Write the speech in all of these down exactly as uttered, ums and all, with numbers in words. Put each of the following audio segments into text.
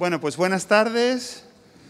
Bueno, pues buenas tardes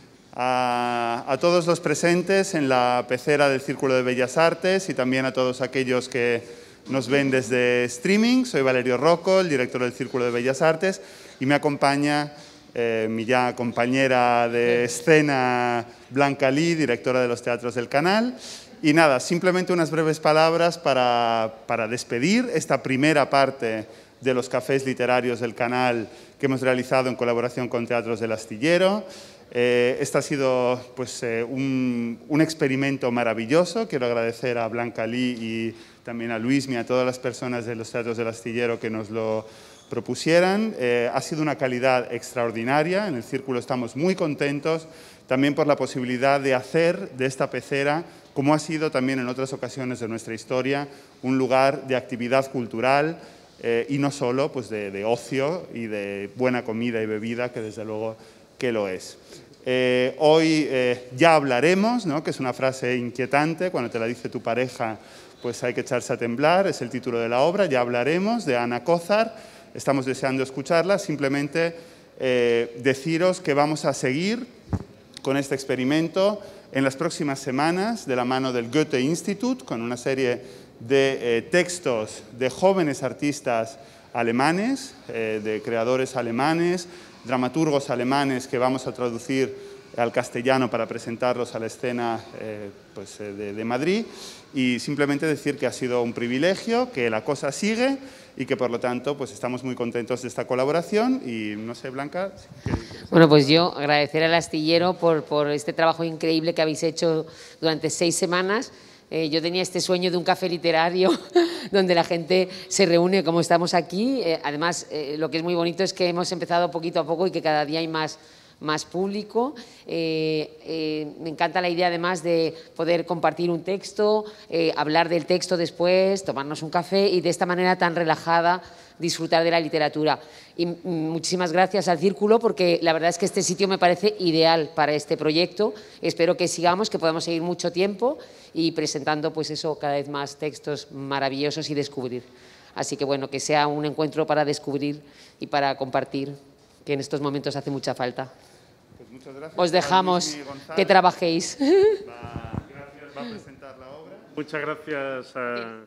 a, a todos los presentes en la pecera del Círculo de Bellas Artes y también a todos aquellos que nos ven desde streaming. Soy Valerio Rocco, el director del Círculo de Bellas Artes, y me acompaña eh, mi ya compañera de escena, Blanca Lee, directora de los Teatros del Canal. Y nada, simplemente unas breves palabras para, para despedir esta primera parte de los cafés literarios del Canal que hemos realizado en colaboración con Teatros del Astillero. Eh, este ha sido pues, eh, un, un experimento maravilloso. Quiero agradecer a Blanca Lee y también a Luismi, a todas las personas de los Teatros del Astillero que nos lo propusieran. Eh, ha sido una calidad extraordinaria. En el Círculo estamos muy contentos también por la posibilidad de hacer de esta pecera, como ha sido también en otras ocasiones de nuestra historia, un lugar de actividad cultural, Eh, y no solo pues de, de ocio y de buena comida y bebida, que desde luego que lo es. Eh, hoy eh, ya hablaremos, ¿no? Que es una frase inquietante, cuando te la dice tu pareja pues hay que echarse a temblar, es el título de la obra. Ya hablaremos de Ana Cózar, estamos deseando escucharla. Simplemente eh, deciros que vamos a seguir con este experimento en las próximas semanas de la mano del Goethe Institut, con una serie de eh, textos de jóvenes artistas alemanes, eh, de creadores alemanes, dramaturgos alemanes que vamos a traducir al castellano para presentarlos a la escena eh, pues, eh, de, de Madrid. Y simplemente decir que ha sido un privilegio, que la cosa sigue y que por lo tanto pues, estamos muy contentos de esta colaboración. Y no sé, Blanca. ¿Qué, qué bueno, pues yo agradecer al Astillero por, por este trabajo increíble que habéis hecho durante seis semanas. Eh, yo tenía este sueño de un café literario donde la gente se reúne como estamos aquí. Eh, además, eh, lo que es muy bonito es que hemos empezado poquito a poco y que cada día hay más, más público. Eh, eh, me encanta la idea además de poder compartir un texto, eh, hablar del texto después, tomarnos un café y de esta manera tan relajada disfrutar de la literatura. Y muchísimas gracias al Círculo, porque la verdad es que este sitio me parece ideal para este proyecto. Espero que sigamos, que podamos seguir mucho tiempo y presentando pues eso, cada vez más textos maravillosos y descubrir. Así que bueno, que sea un encuentro para descubrir y para compartir, que en estos momentos hace mucha falta. Pues muchas gracias. Os dejamos que trabajéis. Va, gracias, va a presentar la obra. Muchas gracias a,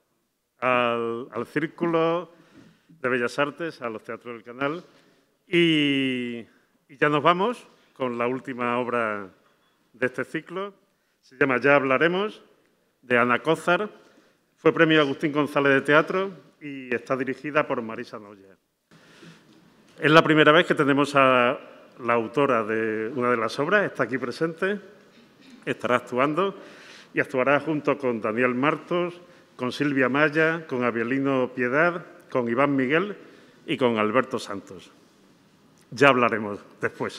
al, al Círculo de Bellas Artes, a los Teatros del Canal. Y, y ya nos vamos con la última obra de este ciclo. Se llama Ya hablaremos, de Ana Cózar. Fue premio Agustín González de Teatro y está dirigida por Marisa Noya. Es la primera vez que tenemos a la autora de una de las obras. Está aquí presente, estará actuando y actuará junto con Daniel Martos, con Silvia Maya, con Abielino Piedad, con Iván Miguel y con Alberto Santos. Ya hablaremos después.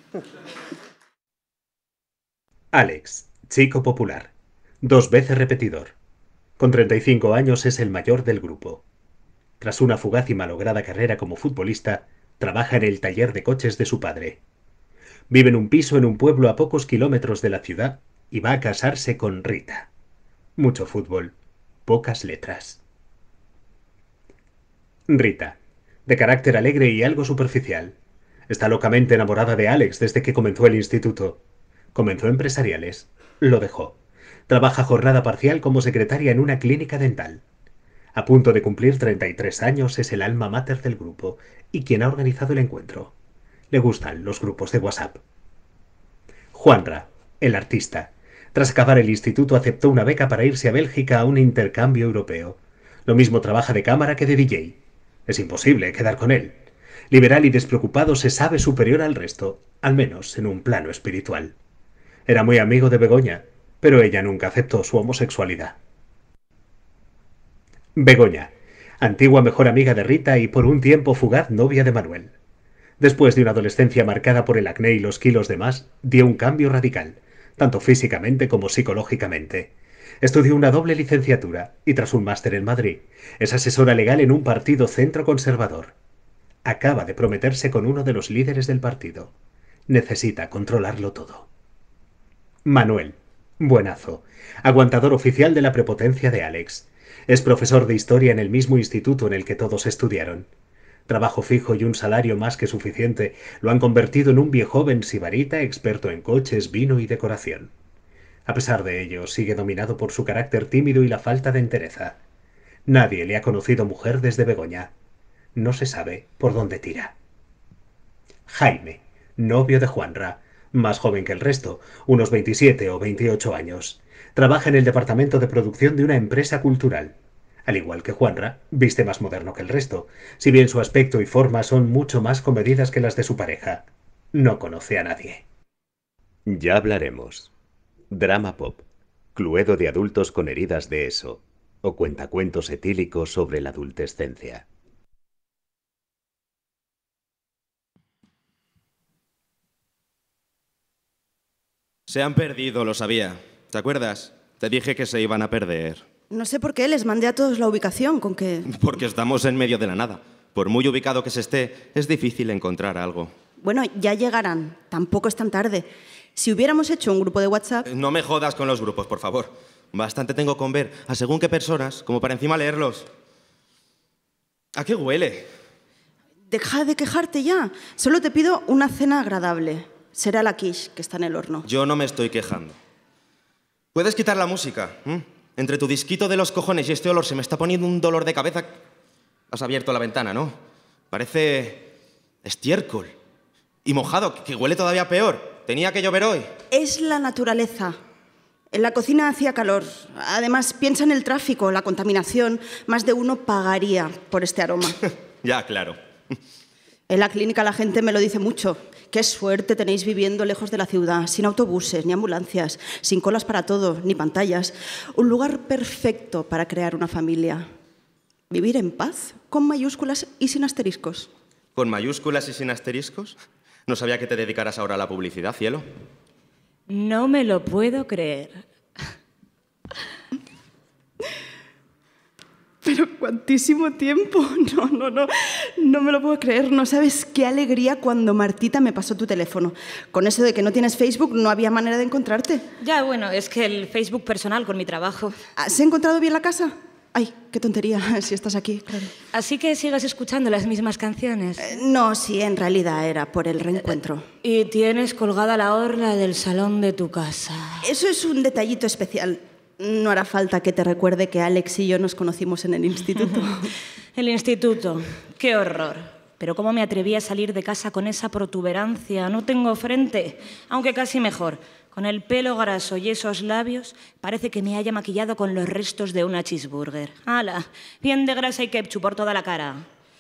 Alex, chico popular, dos veces repetidor. Con treinta y cinco años es el mayor del grupo. Tras una fugaz y malograda carrera como futbolista, trabaja en el taller de coches de su padre. Vive en un piso en un pueblo a pocos kilómetros de la ciudad y va a casarse con Rita. Mucho fútbol, pocas letras. Rita, de carácter alegre y algo superficial. Está locamente enamorada de Alex desde que comenzó el instituto. Comenzó empresariales. Lo dejó. Trabaja jornada parcial como secretaria en una clínica dental. A punto de cumplir treinta y tres años, es el alma mater del grupo y quien ha organizado el encuentro. Le gustan los grupos de WhatsApp. Juanra, el artista. Tras acabar el instituto aceptó una beca para irse a Bélgica a un intercambio europeo. Lo mismo trabaja de cámara que de D J. Es imposible quedar con él. Liberal y despreocupado, se sabe superior al resto, al menos en un plano espiritual. Era muy amigo de Begoña, pero ella nunca aceptó su homosexualidad. Begoña, antigua mejor amiga de Rita y por un tiempo fugaz novia de Manuel. Después de una adolescencia marcada por el acné y los kilos de más, dio un cambio radical, tanto físicamente como psicológicamente. Estudió una doble licenciatura y tras un máster en Madrid, es asesora legal en un partido centro conservador. Acaba de prometerse con uno de los líderes del partido. Necesita controlarlo todo. Manuel, buenazo, aguantador oficial de la prepotencia de Alex. Es profesor de historia en el mismo instituto en el que todos estudiaron. Trabajo fijo y un salario más que suficiente lo han convertido en un viejoven sibarita experto en coches, vino y decoración. A pesar de ello, sigue dominado por su carácter tímido y la falta de entereza. Nadie le ha conocido mujer desde Begoña. No se sabe por dónde tira. Jaime, novio de Juanra, más joven que el resto, unos veintisiete o veintiocho años. Trabaja en el departamento de producción de una empresa cultural. Al igual que Juanra, viste más moderno que el resto, si bien su aspecto y forma son mucho más comedidas que las de su pareja. No conoce a nadie. Ya hablaremos. Drama pop. Cluedo de adultos con heridas de eso. O cuentacuentos etílicos sobre la adultescencia. Se han perdido, lo sabía. ¿Te acuerdas? Te dije que se iban a perder. No sé por qué, les mandé a todos la ubicación, con que... Porque estamos en medio de la nada. Por muy ubicado que se esté, es difícil encontrar algo. Bueno, ya llegarán. Tampoco es tan tarde. Si hubiéramos hecho un grupo de WhatsApp... No me jodas con los grupos, por favor. Bastante tengo con ver a según qué personas, como para encima leerlos. ¿A qué huele? Deja de quejarte ya. Solo te pido una cena agradable. Será la quiche, que está en el horno. Yo no me estoy quejando. ¿Puedes quitar la música? ¿Mm? Entre tu disquito de los cojones y este olor se me está poniendo un dolor de cabeza. Has abierto la ventana, ¿no? Parece estiércol. Y mojado, que huele todavía peor. Tenía que llover hoy. Es la naturaleza. En la cocina hacía calor. Además, piensa en el tráfico, la contaminación. Más de uno pagaría por este aroma. Ya, claro. En la clínica la gente me lo dice mucho. Qué suerte tenéis viviendo lejos de la ciudad, sin autobuses, ni ambulancias, sin colas para todo, ni pantallas. Un lugar perfecto para crear una familia. Vivir en paz, con mayúsculas y sin asteriscos. ¿Con mayúsculas y sin asteriscos? No sabía que te dedicaras ahora a la publicidad, cielo. No me lo puedo creer. Pero cuantísimo tiempo. No, no, no. No me lo puedo creer. No sabes qué alegría cuando Martita me pasó tu teléfono. Con eso de que no tienes Facebook, no había manera de encontrarte. Ya, bueno, es que el Facebook personal con mi trabajo. ¿Has encontrado bien la casa? Ay, qué tontería, si estás aquí, claro. Así que sigas escuchando las mismas canciones. Eh, no, sí, en realidad era por el reencuentro. Y tienes colgada la orla del salón de tu casa. Eso es un detallito especial. No hará falta que te recuerde que Alex y yo nos conocimos en el instituto. El instituto, qué horror. Pero cómo me atreví a salir de casa con esa protuberancia. No tengo frente, aunque casi mejor. Con el pelo graso y esos labios, parece que me haya maquillado con los restos de una cheeseburger. ¡Hala! Bien de grasa y ketchup por toda la cara.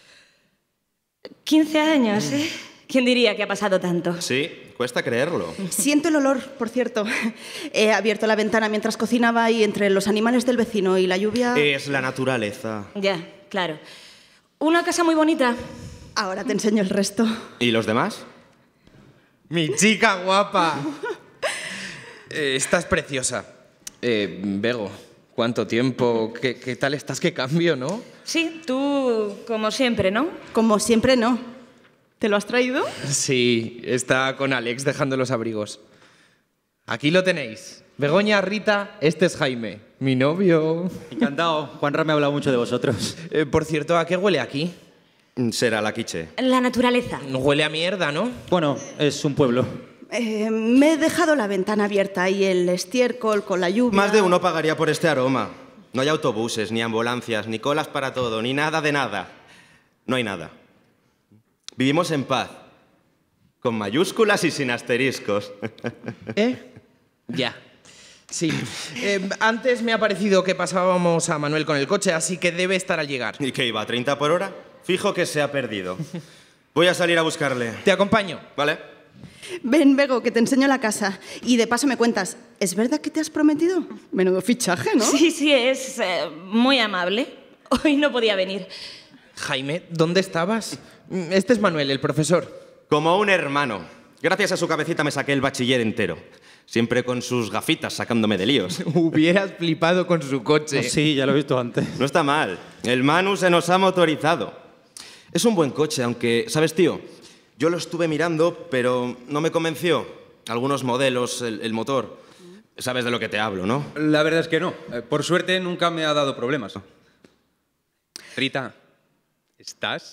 quince años, ¿eh? ¿Quién diría que ha pasado tanto? Sí, cuesta creerlo. Siento el olor, por cierto. He abierto la ventana mientras cocinaba y entre los animales del vecino y la lluvia... Es la naturaleza. Ya, claro. Una casa muy bonita. Ahora te enseño el resto. ¿Y los demás? ¡Mi chica guapa! eh, estás preciosa. Eh, Bego, ¿cuánto tiempo? ¿Qué, qué tal estás? ¿Qué cambio, no? Sí, tú como siempre, ¿no? Como siempre, no. ¿Te lo has traído? Sí, está con Alex dejando los abrigos. Aquí lo tenéis. Begoña, Rita, este es Jaime, mi novio. Encantado. Juanra me ha hablado mucho de vosotros. Eh, por cierto, ¿a qué huele aquí? Será la quiche. La naturaleza. Huele a mierda, ¿no? Bueno, es un pueblo. Eh, me he dejado la ventana abierta y el estiércol con la lluvia... Más de uno pagaría por este aroma. No hay autobuses, ni ambulancias, ni colas para todo, ni nada de nada. No hay nada. Vivimos en paz. Con mayúsculas y sin asteriscos. ¿Eh? Ya. Sí. Eh, antes me ha parecido que pasábamos a Manuel con el coche, así que debe estar al llegar. ¿Y qué iba? ¿A treinta por hora? Fijo que se ha perdido. Voy a salir a buscarle. Te acompaño. ¿Vale? Ven, Bego, que te enseño la casa. Y de paso me cuentas, ¿es verdad que te has prometido? Menudo fichaje, ¿no? Sí, sí, es eh, muy amable. Hoy no podía venir. Jaime, ¿dónde estabas? Este es Manuel, el profesor. Como un hermano. Gracias a su cabecita me saqué el bachiller entero. Siempre con sus gafitas sacándome de líos. Hubieras flipado con su coche. Oh, sí, ya lo he visto antes. No está mal. El Manu se nos ha motorizado. Es un buen coche, aunque, ¿sabes, tío? Yo lo estuve mirando, pero no me convenció. Algunos modelos, el, el motor. Sabes de lo que te hablo, ¿no? La verdad es que no. Por suerte nunca me ha dado problemas. Rita, ¿estás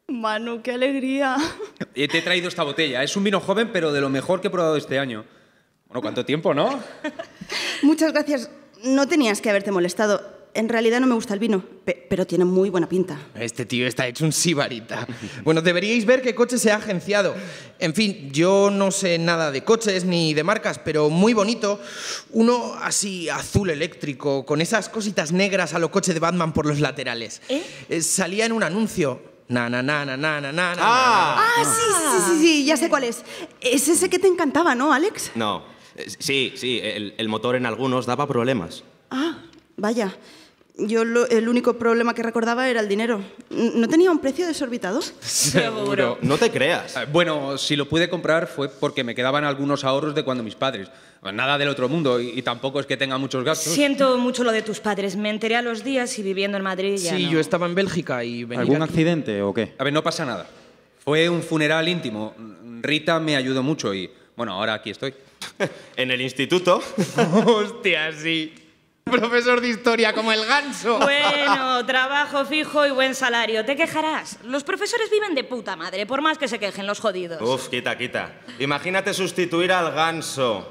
Manu, qué alegría. Eh, Te he traído esta botella. Es un vino joven, pero de lo mejor que he probado este año. Bueno, ¿cuánto tiempo, no? Muchas gracias. No tenías que haberte molestado. En realidad no me gusta el vino, pe- pero tiene muy buena pinta. Este tío está hecho un sibarita. Bueno, deberíais ver qué coche se ha agenciado. En fin, yo no sé nada de coches ni de marcas, pero muy bonito. Uno así azul eléctrico, con esas cositas negras a lo coche de Batman por los laterales. ¿Eh? Eh, salía en un anuncio. Na, na, na, na, na, na, na, ¡Ah! Ah, sí, sí, sí, sí, ya sé cuál es. Es ese que te encantaba, ¿no, Alex? No. Eh, Sí, sí, el, el motor en algunos daba problemas. Ah, vaya. Yo lo- el único problema que recordaba era el dinero. ¿No tenía un precio desorbitado? Seguro. No te creas. Eh, Bueno, si lo pude comprar fue porque me quedaban algunos ahorros de cuando mis padres. Nada del otro mundo y, y tampoco es que tenga muchos gastos. Siento mucho lo de tus padres. Me enteré a los días y viviendo en Madrid ya Sí, no. yo estaba en Bélgica y venía ¿Algún aquí. accidente o qué? A ver, no pasa nada. Fue un funeral íntimo. Rita me ayudó mucho y, bueno, ahora aquí estoy. En el instituto. Hostia, sí. Profesor de historia como el ganso. Bueno, trabajo fijo y buen salario. ¿Te quejarás? Los profesores viven de puta madre, por más que se quejen los jodidos. Uf, quita, quita. Imagínate sustituir al ganso.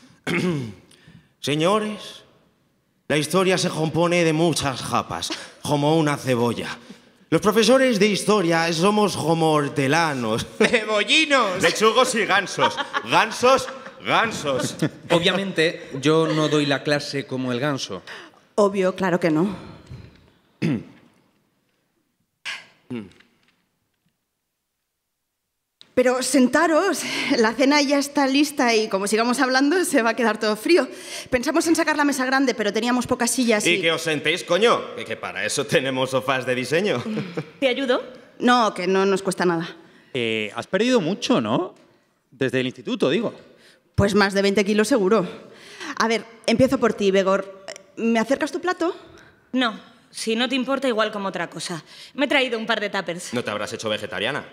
Señores, la historia se compone de muchas japas, como una cebolla. Los profesores de historia somos como hortelanos. ¡Cebollinos! Lechugos y gansos. Gansos, gansos. Obviamente, yo no doy la clase como el ganso. Obvio, claro que no. Pero sentaros, la cena ya está lista y como sigamos hablando se va a quedar todo frío. Pensamos en sacar la mesa grande, pero teníamos pocas sillas y... ¿Y que os sentéis, coño? Que, que para eso tenemos sofás de diseño. ¿Te ayudo? No, que no nos cuesta nada. Eh, has perdido mucho, ¿no? Desde el instituto, digo. Pues más de veinte kilos seguro. A ver, empiezo por ti, Begor. ¿Me acercas tu plato? No, si no te importa, igual como otra cosa. Me he traído un par de tuppers. ¿No te habrás hecho vegetariana?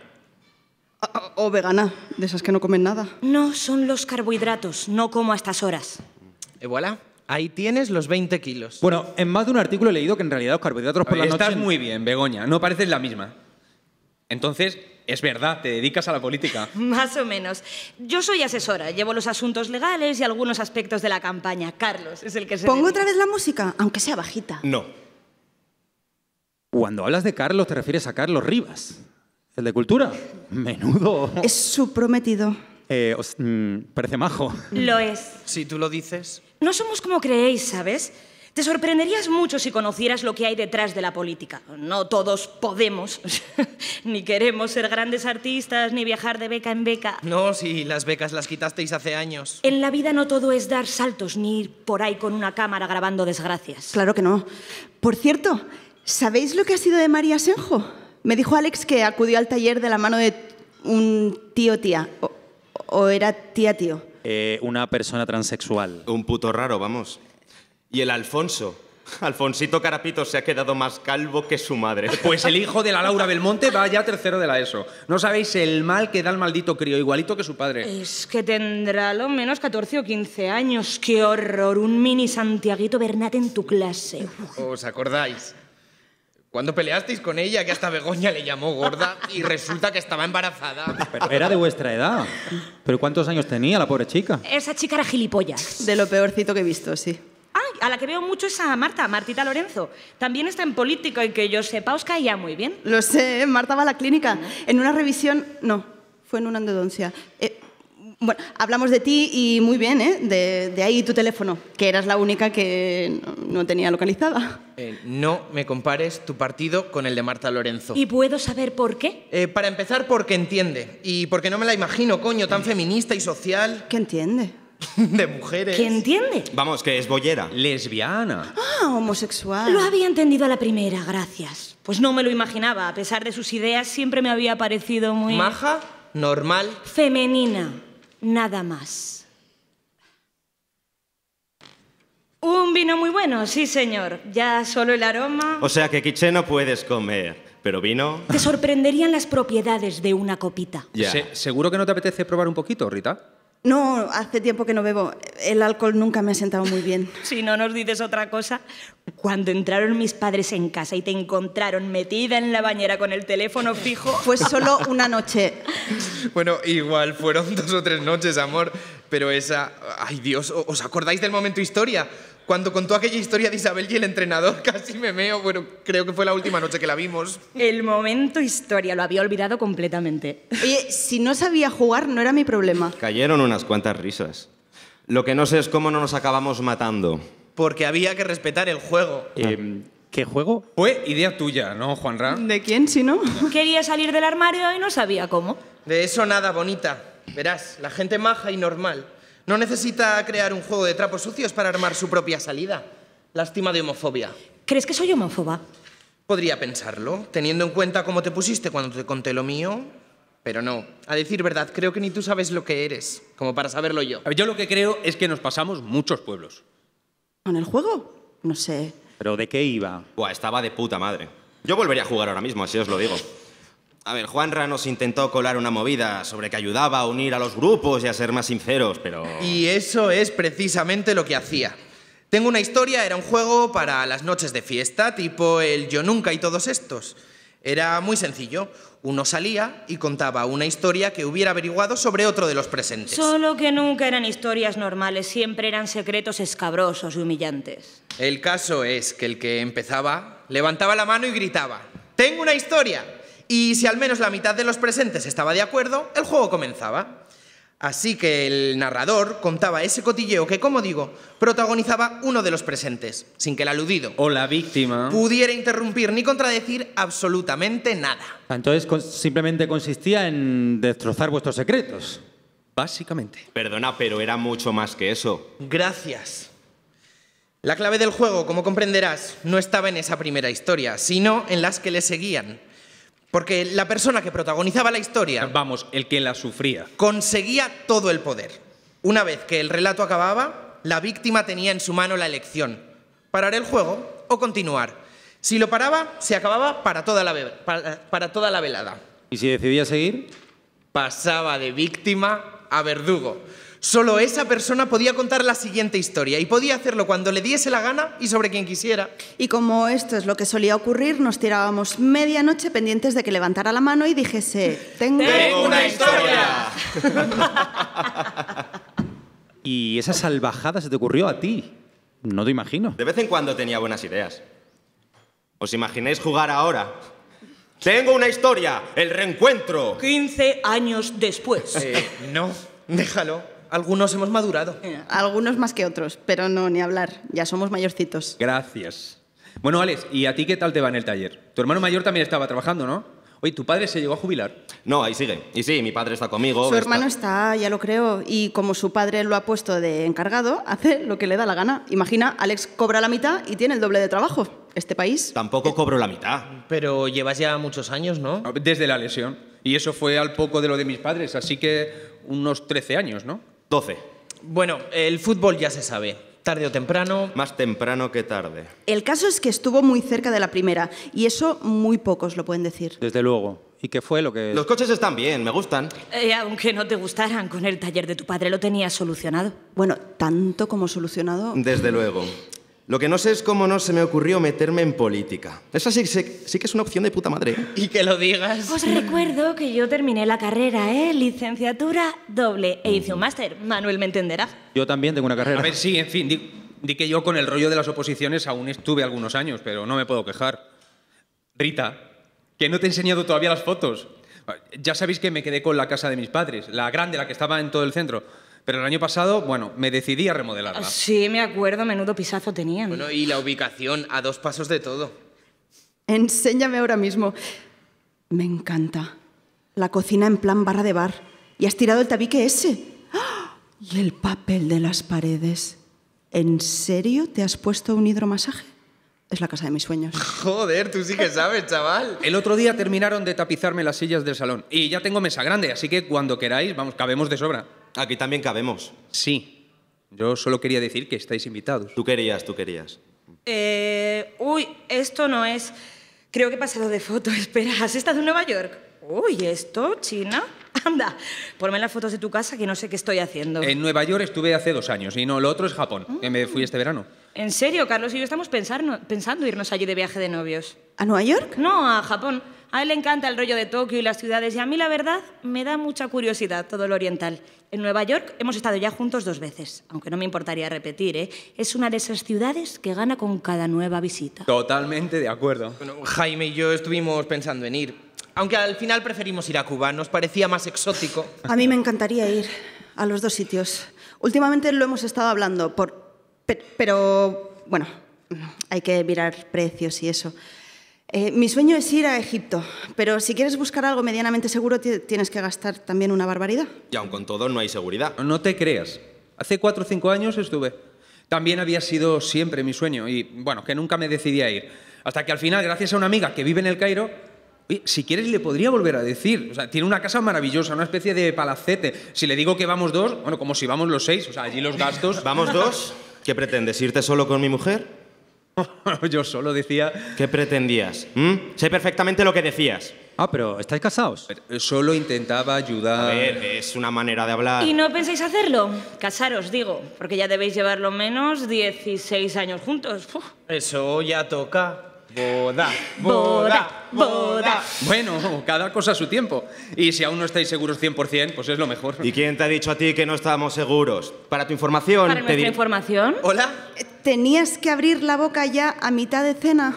O, o vegana, de esas que no comen nada. No, son los carbohidratos, no como a estas horas. Y voilà, ahí tienes los veinte kilos. Bueno, en más de un artículo he leído que en realidad los carbohidratos por la Estás noche... muy bien, Begoña. No pareces la misma. Entonces, es verdad, te dedicas a la política. Más o menos. Yo soy asesora, llevo los asuntos legales y algunos aspectos de la campaña. Carlos es el que se... ¿Pongo dedica. otra vez la música? Aunque sea bajita. No. Cuando hablas de Carlos te refieres a Carlos Rivas. ¿El de cultura? Menudo. Es su prometido. Eh, os- mm, parece majo. Lo es. Si tú lo dices. No somos como creéis, ¿sabes? Te sorprenderías mucho si conocieras lo que hay detrás de la política. No todos podemos, ni queremos ser grandes artistas, ni viajar de beca en beca. No, si las becas las quitasteis hace años. En la vida no todo es dar saltos, ni ir por ahí con una cámara grabando desgracias. Claro que no. Por cierto, ¿sabéis lo que ha sido de María Senjo? Me dijo Alex que acudió al taller de la mano de un tío-tía. O, o era tía-tío. Eh, una persona transexual. Un puto raro, vamos. Y el Alfonso. Alfonsito Carapito se ha quedado más calvo que su madre. Pues el hijo de la Laura Belmonte va ya tercero de la ESO. No sabéis el mal que da el maldito crío, igualito que su padre. Es que tendrá lo menos catorce o quince años. ¡Qué horror! Un mini Santiaguito Bernat en tu clase. ¿Os acordáis? Cuando peleasteis con ella, que hasta Begoña le llamó gorda y resulta que estaba embarazada. Pero era de vuestra edad. ¿Pero cuántos años tenía la pobre chica? Esa chica era gilipollas. De lo peorcito que he visto, sí. Ay, a la que veo mucho es a Marta, Martita Lorenzo. También está en política y que yo sepa os caía muy bien. Lo sé, Marta va a la clínica. En una revisión... No, fue en una endodoncia. Eh, bueno, hablamos de ti y muy bien, ¿eh? De, de ahí tu teléfono, que eras la única que no, no tenía localizada. Eh, no me compares tu partido con el de Marta Lorenzo. ¿Y puedo saber por qué? Eh, para empezar, porque entiende. Y porque no me la imagino, coño, tan feminista y social. ¿Qué entiende? De mujeres. ¿Qué entiende? Vamos, que es bollera. Lesbiana. Ah, homosexual. Lo había entendido a la primera, gracias. Pues no me lo imaginaba. A pesar de sus ideas, siempre me había parecido muy... Maja, normal. Femenina. Nada más. Un vino muy bueno, sí, señor. Ya solo el aroma... O sea que quiche no puedes comer, pero vino... Te sorprenderían las propiedades de una copita. Ya. Se- ¿Seguro que no te apetece probar un poquito, Rita? No, hace tiempo que no bebo. El alcohol nunca me ha sentado muy bien. Si no nos dices otra cosa, cuando entraron mis padres en casa y te encontraron metida en la bañera con el teléfono fijo... Fue solo una noche. Bueno, igual fueron dos o tres noches, amor, pero esa... Ay, Dios, ¿os acordáis del momento historia? Cuando contó aquella historia de Isabel y el entrenador, casi me meo. Bueno, creo que fue la última noche que la vimos. El momento historia, lo había olvidado completamente. Oye, si no sabía jugar, no era mi problema. Cayeron unas cuantas risas. Lo que no sé es cómo no nos acabamos matando. Porque había que respetar el juego. Eh, ¿Qué juego? Fue idea tuya, ¿no, Juanra? ¿De quién, si no? Quería salir del armario y no sabía cómo. De eso nada, bonita. Verás, la gente maja y normal no necesita crear un juego de trapos sucios para armar su propia salida. Lástima de homofobia. ¿Crees que soy homófoba? Podría pensarlo, teniendo en cuenta cómo te pusiste cuando te conté lo mío. Pero no, a decir verdad, creo que ni tú sabes lo que eres, como para saberlo yo. Yo lo que creo es que nos pasamos muchos pueblos. ¿Con el juego? No sé. ¿Pero de qué iba? Buah, estaba de puta madre. Yo volvería a jugar ahora mismo, así os lo digo. A ver, Juanra nos intentó colar una movida sobre que ayudaba a unir a los grupos y a ser más sinceros, pero... Y eso es precisamente lo que hacía. Tengo una historia, era un juego para las noches de fiesta, tipo el Yo Nunca y todos estos. Era muy sencillo. Uno salía y contaba una historia que hubiera averiguado sobre otro de los presentes. Solo que nunca eran historias normales, siempre eran secretos escabrosos y humillantes. El caso es que el que empezaba levantaba la mano y gritaba: ¡Tengo una historia! Y si al menos la mitad de los presentes estaba de acuerdo, el juego comenzaba. Así que el narrador contaba ese cotilleo que, como digo, protagonizaba uno de los presentes, sin que el aludido o la víctima pudiera interrumpir ni contradecir absolutamente nada. Entonces con- simplemente consistía en destrozar vuestros secretos. Básicamente. Perdona, pero era mucho más que eso. Gracias. La clave del juego, como comprenderás, no estaba en esa primera historia, sino en las que le seguían. Porque la persona que protagonizaba la historia... Vamos, el que la sufría. Conseguía todo el poder. Una vez que el relato acababa, la víctima tenía en su mano la elección: parar el juego o continuar. Si lo paraba, se acababa para toda la, ve- para, para toda la velada. ¿Y si decidía seguir? Pasaba de víctima a verdugo. Solo esa persona podía contar la siguiente historia y podía hacerlo cuando le diese la gana y sobre quien quisiera. Y como esto es lo que solía ocurrir, nos tirábamos medianoche pendientes de que levantara la mano y dijese: Tengo, ¡Tengo una historia! ¿Y esa salvajada se te ocurrió a ti? No te imagino. De vez en cuando tenía buenas ideas. ¿Os imagináis jugar ahora? ¡Tengo una historia! ¡El reencuentro! quince años después. Eh, no, déjalo. Algunos hemos madurado. Algunos más que otros, pero no, ni hablar. Ya somos mayorcitos. Gracias. Bueno, Alex, ¿y a ti qué tal te va en el taller? Tu hermano mayor también estaba trabajando, ¿no? Oye, ¿tu padre se llegó a jubilar? No, ahí sigue. Y sí, mi padre está conmigo. Su está- hermano está, ya lo creo, y como su padre lo ha puesto de encargado, hace lo que le da la gana. Imagina, Alex cobra la mitad y tiene el doble de trabajo. Este país. Tampoco cobro la mitad. Pero llevas ya muchos años, ¿no? Desde la lesión. Y eso fue al poco de lo de mis padres, así que unos trece años, ¿no? doce. Bueno, el fútbol ya se sabe. Tarde o temprano... Más temprano que tarde. El caso es que estuvo muy cerca de la primera, y eso muy pocos lo pueden decir. Desde luego. ¿Y qué fue lo que...? Los coches están bien, me gustan. Eh, aunque no te gustaran, con el taller de tu padre lo tenías solucionado. Bueno, tanto como solucionado. Desde luego. Lo que no sé es cómo no se me ocurrió meterme en política. Esa sí, sí, sí que es una opción de puta madre. Y que lo digas. Os recuerdo que yo terminé la carrera, ¿eh? Licenciatura doble e hice un máster. Manuel me entenderá. Yo también tengo una carrera. A ver, sí, en fin, di, di que yo con el rollo de las oposiciones aún estuve algunos años, pero no me puedo quejar. Rita, que no te he enseñado todavía las fotos. Ya sabéis que me quedé con la casa de mis padres, la grande, la que estaba en todo el centro. Pero el año pasado, bueno, me decidí a remodelarla. Sí, me acuerdo, menudo pisazo tenían. Bueno, y la ubicación, a dos pasos de todo. Enséñame ahora mismo. Me encanta. La cocina en plan barra de bar. Y has tirado el tabique ese. ¡Ah! Y el papel de las paredes. ¿En serio te has puesto un hidromasaje? Es la casa de mis sueños. Joder, tú sí que sabes, chaval. El otro día terminaron de tapizarme las sillas del salón. Y ya tengo mesa grande, así que cuando queráis, vamos, cabemos de sobra. Aquí también cabemos. Sí. Yo solo quería decir que estáis invitados. Tú querías, tú querías. Eh, uy, esto no es... Creo que he pasado de foto. Espera, ¿has estado en Nueva York? Uy, ¿esto? ¿China? Anda, ponme las fotos de tu casa que no sé qué estoy haciendo. En Nueva York estuve hace dos años y no, lo otro es Japón, que me fui este verano. ¿En serio? Carlos y yo estamos pensando, pensando irnos allí de viaje de novios. ¿A Nueva York? No, a Japón. A él le encanta el rollo de Tokio y las ciudades, y a mí, la verdad, me da mucha curiosidad todo lo oriental. En Nueva York hemos estado ya juntos dos veces, aunque no me importaría repetir, ¿eh? Es una de esas ciudades que gana con cada nueva visita. Totalmente de acuerdo. Bueno, Jaime y yo estuvimos pensando en ir, aunque al final preferimos ir a Cuba, nos parecía más exótico. A mí me encantaría ir a los dos sitios. Últimamente lo hemos estado hablando, por... pero, bueno, hay que mirar precios y eso. Eh, mi sueño es ir a Egipto, pero si quieres buscar algo medianamente seguro tienes que gastar también una barbaridad. Y aun con todo no hay seguridad. No te creas. Hace cuatro o cinco años estuve. También había sido siempre mi sueño y, bueno, que nunca me decidí a ir. Hasta que al final, gracias a una amiga que vive en el Cairo, oye, si quieres le podría volver a decir. O sea, tiene una casa maravillosa, una especie de palacete. Si le digo que vamos dos, bueno, como si vamos los seis. O sea, allí los gastos... ¿Vamos dos? ¿Qué pretendes? ¿Irte solo con mi mujer? Yo solo decía... ¿Qué pretendías? ¿Mm? Sé perfectamente lo que decías. Ah, pero ¿estáis casados? Solo intentaba ayudar... A ver, es una manera de hablar. ¿Y no pensáis hacerlo? Casaros, digo, porque ya debéis llevar lo menos dieciséis años juntos. Uf. Eso ya toca. Boda, boda, boda. Bueno, cada cosa a su tiempo. Y si aún no estáis seguros cien por cien, pues es lo mejor. ¿Y quién te ha dicho a ti que no estábamos seguros? Para tu información... ¿Para nuestra di... información? ¿Hola? ¿Tenías que abrir la boca ya a mitad de cena?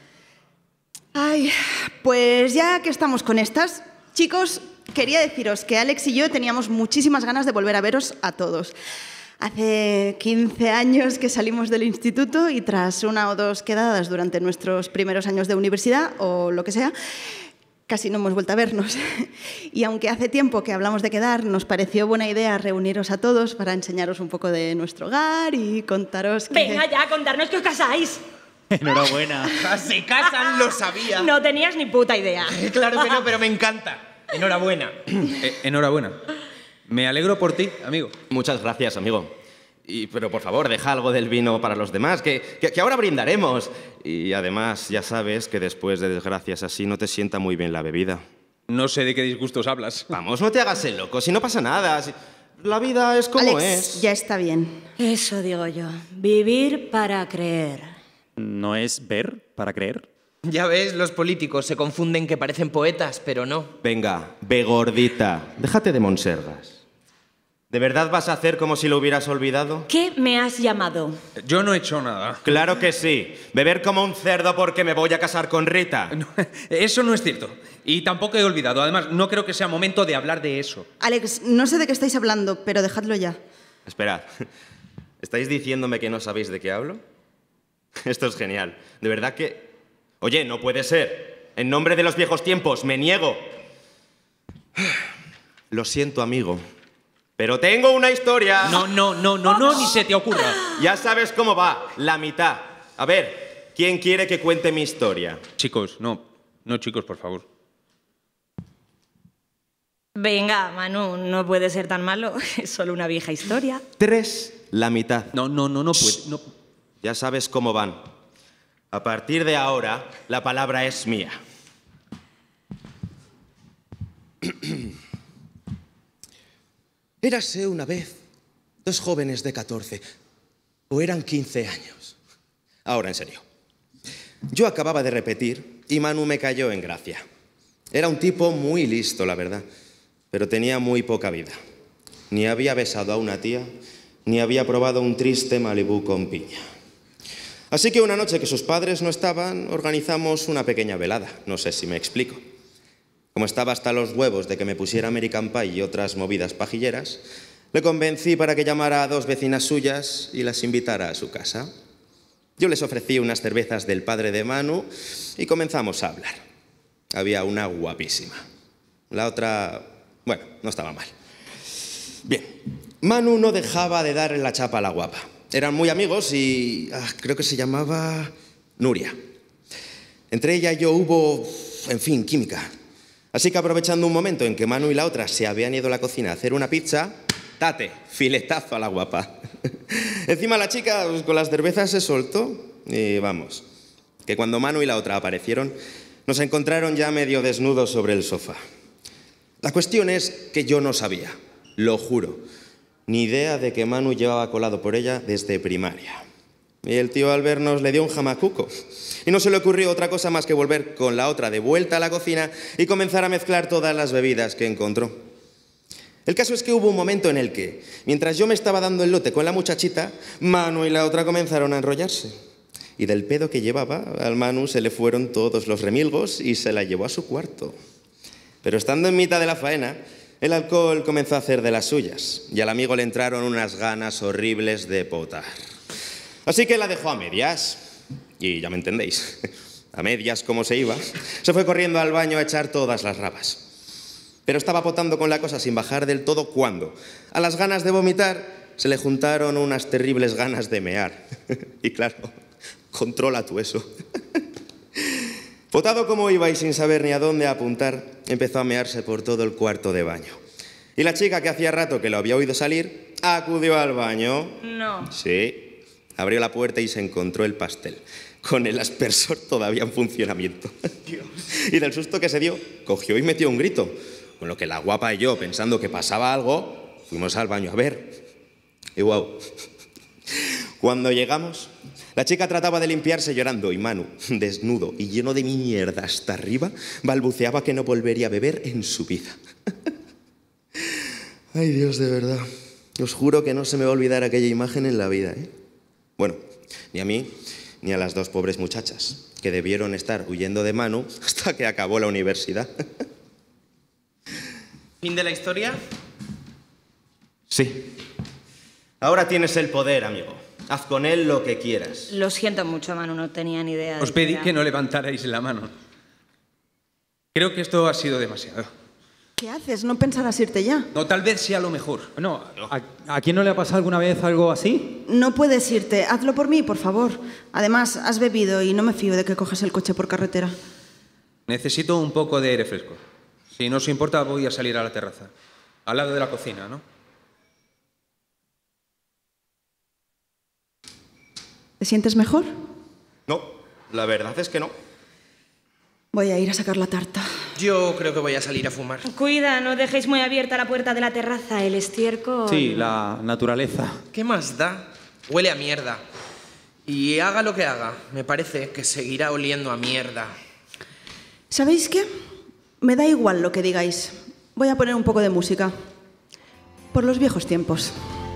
Ay, pues ya que estamos con estas, chicos, quería deciros que Alex y yo teníamos muchísimas ganas de volver a veros a todos. Hace quince años que salimos del instituto y tras una o dos quedadas durante nuestros primeros años de universidad o lo que sea, casi no hemos vuelto a vernos. Y aunque hace tiempo que hablamos de quedar, nos pareció buena idea reuniros a todos para enseñaros un poco de nuestro hogar y contaros que... Venga ya, contarnos que os casáis. Enhorabuena. Se casan, lo sabía. No tenías ni puta idea. Claro que no, pero me encanta. Enhorabuena. Eh, enhorabuena. Me alegro por ti, amigo. Muchas gracias, amigo. Y, pero por favor, deja algo del vino para los demás, que, que, que ahora brindaremos. Y además, ya sabes que después de desgracias así no te sienta muy bien la bebida. No sé de qué disgustos hablas. Vamos, no te hagas el loco, si no pasa nada. Si... La vida es como Alex, es. Ya está bien. Eso digo yo. Vivir para creer. ¿No es ver para creer? Ya ves, los políticos se confunden que parecen poetas, pero no. Venga, ve gordita, déjate de monsergas. ¿De verdad vas a hacer como si lo hubieras olvidado? ¿Qué me has llamado? Yo no he hecho nada. Claro que sí. Beber como un cerdo porque me voy a casar con Rita. No, eso no es cierto. Y tampoco he olvidado. Además, no creo que sea momento de hablar de eso. Alex, no sé de qué estáis hablando, pero dejadlo ya. Esperad. ¿Estáis diciéndome que no sabéis de qué hablo? Esto es genial. De verdad que... Oye, no puede ser. En nombre de los viejos tiempos, me niego. Lo siento, amigo. Pero tengo una historia. No, no, no, no, no, ni se te ocurra. Ya sabes cómo va, la mitad. A ver, ¿quién quiere que cuente mi historia? Chicos, no, no chicos, por favor. Venga, Manu, no puede ser tan malo. Es solo una vieja historia. Tres, la mitad. No, no, no, no puede. No. Ya sabes cómo van. A partir de ahora, la palabra es mía. Érase una vez dos jóvenes de catorce, o eran quince años. Ahora, en serio. Yo acababa de repetir y Manu me cayó en gracia. Era un tipo muy listo, la verdad, pero tenía muy poca vida. Ni había besado a una tía, ni había probado un triste Malibú con piña. Así que una noche que sus padres no estaban, organizamos una pequeña velada. No sé si me explico. Como estaba hasta los huevos de que me pusiera American Pie y otras movidas pajilleras, le convencí para que llamara a dos vecinas suyas y las invitara a su casa. Yo les ofrecí unas cervezas del padre de Manu y comenzamos a hablar. Había una guapísima. La otra, bueno, no estaba mal. Bien, Manu no dejaba de darle la chapa a la guapa. Eran muy amigos y ah, creo que se llamaba Nuria. Entre ella y yo hubo, en fin, química. Así que aprovechando un momento en que Manu y la otra se habían ido a la cocina a hacer una pizza, tate, filetazo a la guapa. Encima la chica pues, con las cervezas se soltó y vamos, que cuando Manu y la otra aparecieron, nos encontraron ya medio desnudos sobre el sofá. La cuestión es que yo no sabía, lo juro, ni idea de que Manu llevaba colado por ella desde primaria. Y el tío al vernos le dio un jamacuco. Y no se le ocurrió otra cosa más que volver con la otra de vuelta a la cocina y comenzar a mezclar todas las bebidas que encontró. El caso es que hubo un momento en el que, mientras yo me estaba dando el lote con la muchachita, Manu y la otra comenzaron a enrollarse. Y del pedo que llevaba, al Manu se le fueron todos los remilgos y se la llevó a su cuarto. Pero estando en mitad de la faena, el alcohol comenzó a hacer de las suyas y al amigo le entraron unas ganas horribles de potar. Así que la dejó a medias. Y ya me entendéis, a medias como se iba, se fue corriendo al baño a echar todas las rabas. Pero estaba potando con la cosa sin bajar del todo cuando, a las ganas de vomitar, se le juntaron unas terribles ganas de mear. Y claro, controla tú eso. Potado como iba y sin saber ni a dónde apuntar, empezó a mearse por todo el cuarto de baño. Y la chica, que hacía rato que lo había oído salir, acudió al baño. No. Sí. Abrió la puerta y se encontró el pastel, con el aspersor todavía en funcionamiento. Dios. Y del susto que se dio, cogió y metió un grito, con lo que la guapa y yo, pensando que pasaba algo, fuimos al baño a ver. Y guau, cuando llegamos, la chica trataba de limpiarse llorando y Manu, desnudo y lleno de mierda hasta arriba, balbuceaba que no volvería a beber en su vida. Ay, Dios, de verdad. Os juro que no se me va a olvidar aquella imagen en la vida, ¿eh? Bueno, ni a mí ni a las dos pobres muchachas, que debieron estar huyendo de Manu hasta que acabó la universidad. ¿Fin de la historia? Sí. Ahora tienes el poder, amigo. Haz con él lo que quieras. Lo siento mucho, Manu, no tenía ni idea. Os de pedí era. que no levantarais la mano. Creo que esto ha sido demasiado. ¿Qué haces? ¿No pensarás irte ya? No, tal vez sea lo mejor. No, ¿a, ¿a quién no le ha pasado alguna vez algo así? No puedes irte. Hazlo por mí, por favor. Además, has bebido y no me fío de que cojas el coche por carretera. Necesito un poco de aire fresco. Si no os importa, voy a salir a la terraza. Al lado de la cocina, ¿no? ¿Te sientes mejor? No, la verdad es que no. Voy a ir a sacar la tarta. Yo creo que voy a salir a fumar. Cuida, no dejéis muy abierta la puerta de la terraza. El estiércol... Sí, la naturaleza. ¿Qué más da? Huele a mierda. Y haga lo que haga, me parece que seguirá oliendo a mierda. ¿Sabéis qué? Me da igual lo que digáis. Voy a poner un poco de música. Por los viejos tiempos.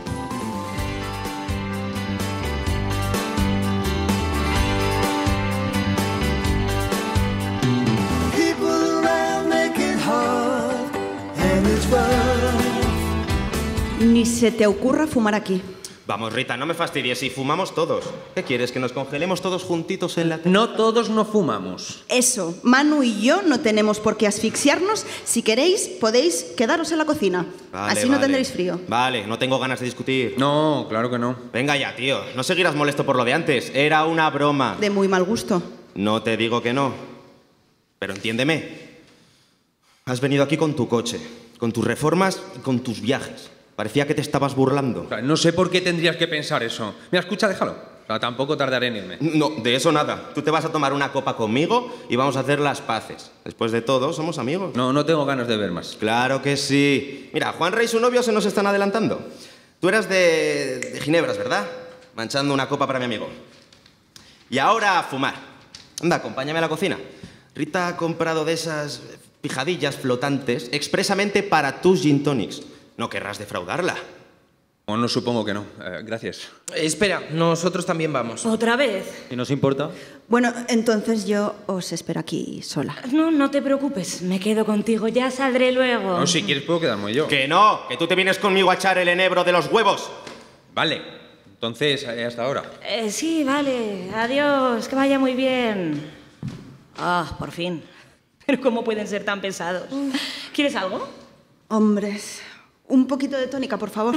Ni se te ocurra fumar aquí. Vamos, Rita, no me fastidies, si fumamos todos. ¿Qué quieres, que nos congelemos todos juntitos en la... No todos no fumamos. Eso, Manu y yo no tenemos por qué asfixiarnos. Si queréis, podéis quedaros en la cocina. Vale, Así no vale. tendréis frío. Vale, no tengo ganas de discutir. No, claro que no. Venga ya, tío, no seguirás molesto por lo de antes. Era una broma. De muy mal gusto. No te digo que no, pero entiéndeme. Has venido aquí con tu coche, con tus reformas y con tus viajes. Parecía que te estabas burlando. O sea, no sé por qué tendrías que pensar eso. Mira, escucha, déjalo. O sea, tampoco tardaré en irme. No, de eso nada. Tú te vas a tomar una copa conmigo y vamos a hacer las paces. Después de todo, somos amigos. No, no tengo ganas de ver más. Claro que sí. Mira, Juanra y su novio se nos están adelantando. Tú eras de, de Ginebras, ¿verdad? Manchando una copa para mi amigo. Y ahora a fumar. Anda, acompáñame a la cocina. Rita ha comprado de esas pijadillas flotantes expresamente para tus gin tonics. No querrás defraudarla. O no, supongo que no. Eh, gracias. Eh, espera, nosotros también vamos. ¿Otra vez? ¿Y nos importa? Bueno, entonces yo os espero aquí sola. No, no te preocupes. Me quedo contigo. Ya saldré luego. No, si quieres puedo quedarme yo. Que no, que tú te vienes conmigo a echar el enebro de los huevos. Vale. Entonces, eh, hasta ahora. Eh, sí, vale. Adiós. Que vaya muy bien. Ah, por fin. Pero ¿cómo pueden ser tan pesados? ¿Quieres algo? Hombres, un poquito de tónica, por favor.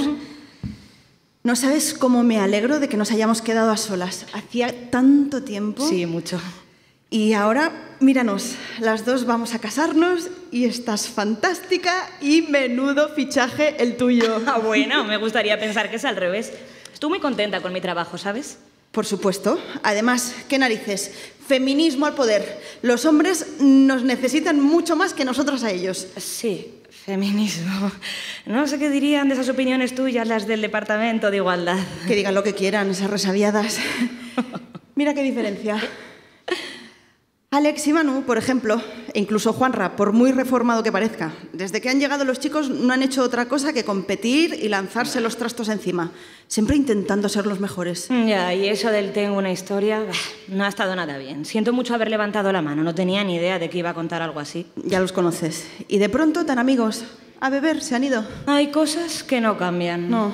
No sabes cómo me alegro de que nos hayamos quedado a solas. Hacía tanto tiempo. Sí, mucho. Y ahora, míranos, las dos vamos a casarnos y estás fantástica y menudo fichaje el tuyo. Ah, bueno, me gustaría pensar que es al revés. Estoy muy contenta con mi trabajo, ¿sabes? Por supuesto. Además, ¿qué narices? Feminismo al poder. Los hombres nos necesitan mucho más que nosotros a ellos. Sí, Feminismo. No sé qué dirían de esas opiniones tuyas, las del Departamento de Igualdad. Que digan lo que quieran, esas resabiadas. Mira qué diferencia. Alex y Manu, por ejemplo, e incluso Juanra, por muy reformado que parezca, desde que han llegado los chicos no han hecho otra cosa que competir y lanzarse los trastos encima, siempre intentando ser los mejores. Ya, y eso del tengo una historia, bah, no ha estado nada bien. Siento mucho haber levantado la mano, no tenía ni idea de que iba a contar algo así. Ya los conoces. Y de pronto, tan amigos, a beber, se han ido. Hay cosas que no cambian. No.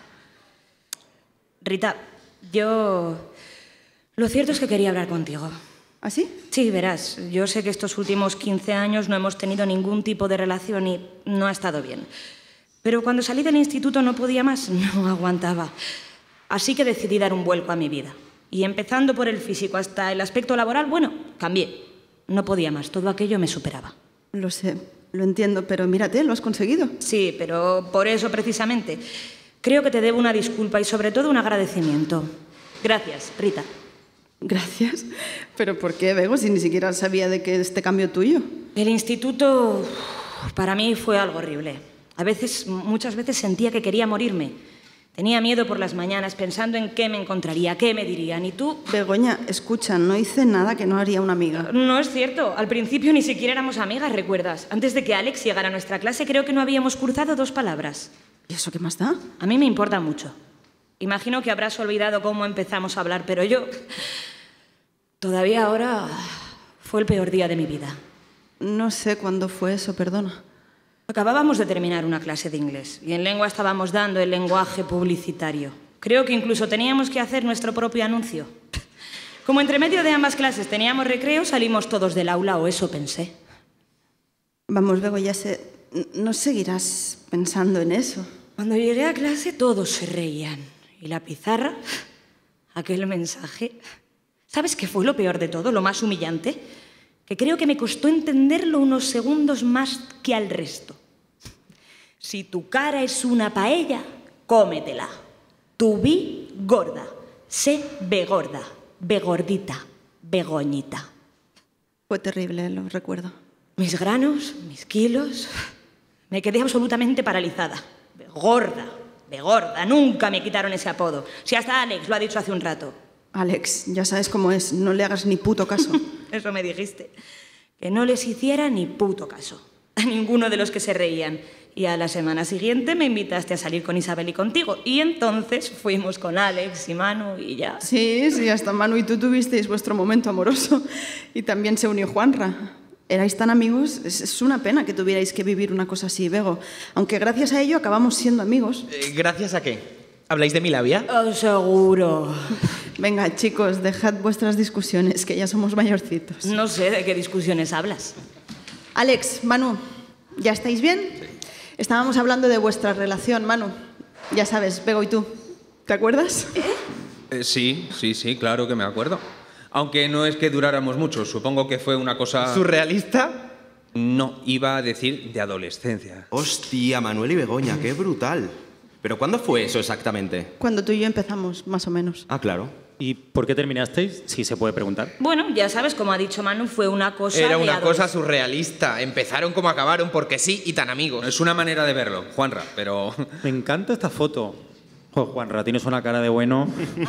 Rita, yo... Lo cierto es que quería hablar contigo. ¿Ah, sí? Sí, verás, yo sé que estos últimos quince años no hemos tenido ningún tipo de relación y no ha estado bien. Pero cuando salí del instituto no podía más, no aguantaba. Así que decidí dar un vuelco a mi vida. Y empezando por el físico hasta el aspecto laboral, bueno, cambié. No podía más, todo aquello me superaba. Lo sé, lo entiendo, pero mírate, lo has conseguido. Sí, pero por eso precisamente creo que te debo una disculpa y sobre todo un agradecimiento. Gracias, Rita. Gracias. ¿Pero por qué, Bego, si ni siquiera sabía de que este cambio tuyo? El instituto para mí fue algo horrible. A veces, muchas veces sentía que quería morirme. Tenía miedo por las mañanas pensando en qué me encontraría, qué me dirían. ¿Y tú? Begoña, escucha, no hice nada que no haría una amiga. No es cierto. Al principio ni siquiera éramos amigas, ¿recuerdas? Antes de que Alex llegara a nuestra clase creo que no habíamos cruzado dos palabras. ¿Y eso qué más da? A mí me importa mucho. Imagino que habrás olvidado cómo empezamos a hablar, pero yo... Todavía ahora fue el peor día de mi vida. No sé cuándo fue eso, perdona. Acabábamos de terminar una clase de inglés y en lengua estábamos dando el lenguaje publicitario. Creo que incluso teníamos que hacer nuestro propio anuncio. Como entre medio de ambas clases teníamos recreo, salimos todos del aula, o eso pensé. Vamos, Bego, ya sé... No seguirás pensando en eso. Cuando llegué a clase todos se reían. Y la pizarra, aquel mensaje... ¿Sabes qué fue lo peor de todo, lo más humillante? Que creo que me costó entenderlo unos segundos más que al resto. Si tu cara es una paella, cómetela. Tu vi gorda, sé begorda, begordita, begoñita. Fue terrible, lo recuerdo. Mis granos, mis kilos... Me quedé absolutamente paralizada. Begorda, begorda, nunca me quitaron ese apodo. Si hasta Alex lo ha dicho hace un rato. Alex, ya sabes cómo es, no le hagas ni puto caso. Eso me dijiste. Que no les hiciera ni puto caso. A ninguno de los que se reían. Y a la semana siguiente me invitaste a salir con Isabel y contigo. Y entonces fuimos con Alex y Manu y ya. Sí, sí, hasta Manu y tú tuvisteis vuestro momento amoroso. Y también se unió Juanra. Erais tan amigos, es, es una pena que tuvierais que vivir una cosa así, Bego. Aunque gracias a ello acabamos siendo amigos. Eh, ¿Gracias a qué? ¿Habláis de mi labia? Oh, seguro. Venga, chicos, dejad vuestras discusiones, que ya somos mayorcitos. No sé de qué discusiones hablas. Alex, Manu, ¿ya estáis bien? Sí. Estábamos hablando de vuestra relación, Manu. Ya sabes, Bego y tú. ¿Te acuerdas? ¿Eh? Eh, sí, sí, sí, claro que me acuerdo. Aunque no es que duráramos mucho, supongo que fue una cosa... ¿Surrealista? No, iba a decir de adolescencia. Hostia, Manuel y Begoña, qué brutal. ¿Pero cuándo fue eso exactamente? Cuando tú y yo empezamos, más o menos. Ah, claro. ¿Y por qué terminasteis? Si se puede preguntar. Bueno, ya sabes, como ha dicho Manu, fue una cosa... Era de una cosa surrealista. Empezaron como acabaron, porque sí, y tan amigos. Es una manera de verlo, Juanra, pero... Me encanta esta foto. Oh, Juanra, tienes una cara de bueno.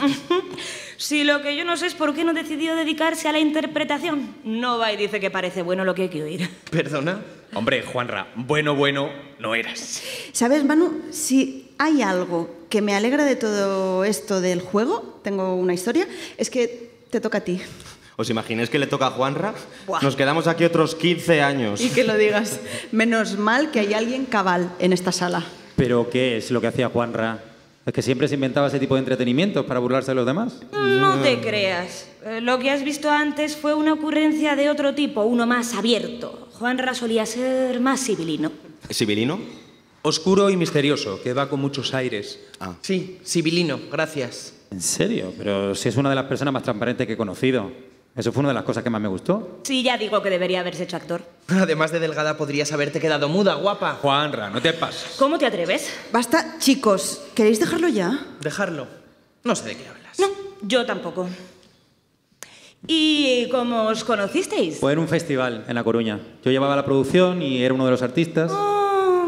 Sí, lo que yo no sé es por qué no decidió dedicarse a la interpretación. No va y dice que parece bueno lo que hay que oír. ¿Perdona? Hombre, Juanra, bueno, bueno, no eras. ¿Sabes, Manu? Si hay algo que me alegra de todo esto del juego, tengo una historia, es que te toca a ti. ¿Os imagináis que le toca a Juanra? Buah. Nos quedamos aquí otros quince años. Y que lo digas. Menos mal que hay alguien cabal en esta sala. ¿Pero qué es lo que hacía Juanra? ¿Es que siempre se inventaba ese tipo de entretenimientos para burlarse de los demás? No te creas. Eh, Lo que has visto antes fue una ocurrencia de otro tipo, uno más abierto. Juanra solía ser más sibilino. ¿Sibilino? Oscuro y misterioso, que va con muchos aires. Ah. Sí, sibilino, gracias. ¿En serio? Pero si es una de las personas más transparentes que he conocido. Eso fue una de las cosas que más me gustó. Sí, ya digo que debería haberse hecho actor. Además de delgada, podrías haberte quedado muda, guapa. Juanra, no te pases. ¿Cómo te atreves? Basta, chicos. ¿Queréis dejarlo ya? Dejarlo. No sé de qué hablas. No, yo tampoco. ¿Y cómo os conocisteis? Fue en un festival en La Coruña. Yo llevaba la producción y era uno de los artistas. Oh,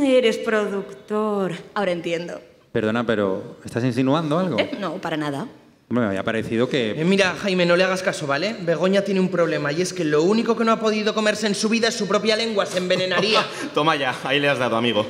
Eres productor. Ahora entiendo. Perdona, pero ¿estás insinuando algo? ¿Eh? No, para nada. Hombre, me había parecido que... Eh, mira, Jaime, no le hagas caso, ¿vale? Begoña tiene un problema y es que lo único que no ha podido comerse en su vida es su propia lengua. Se envenenaría. Toma ya, ahí le has dado, amigo.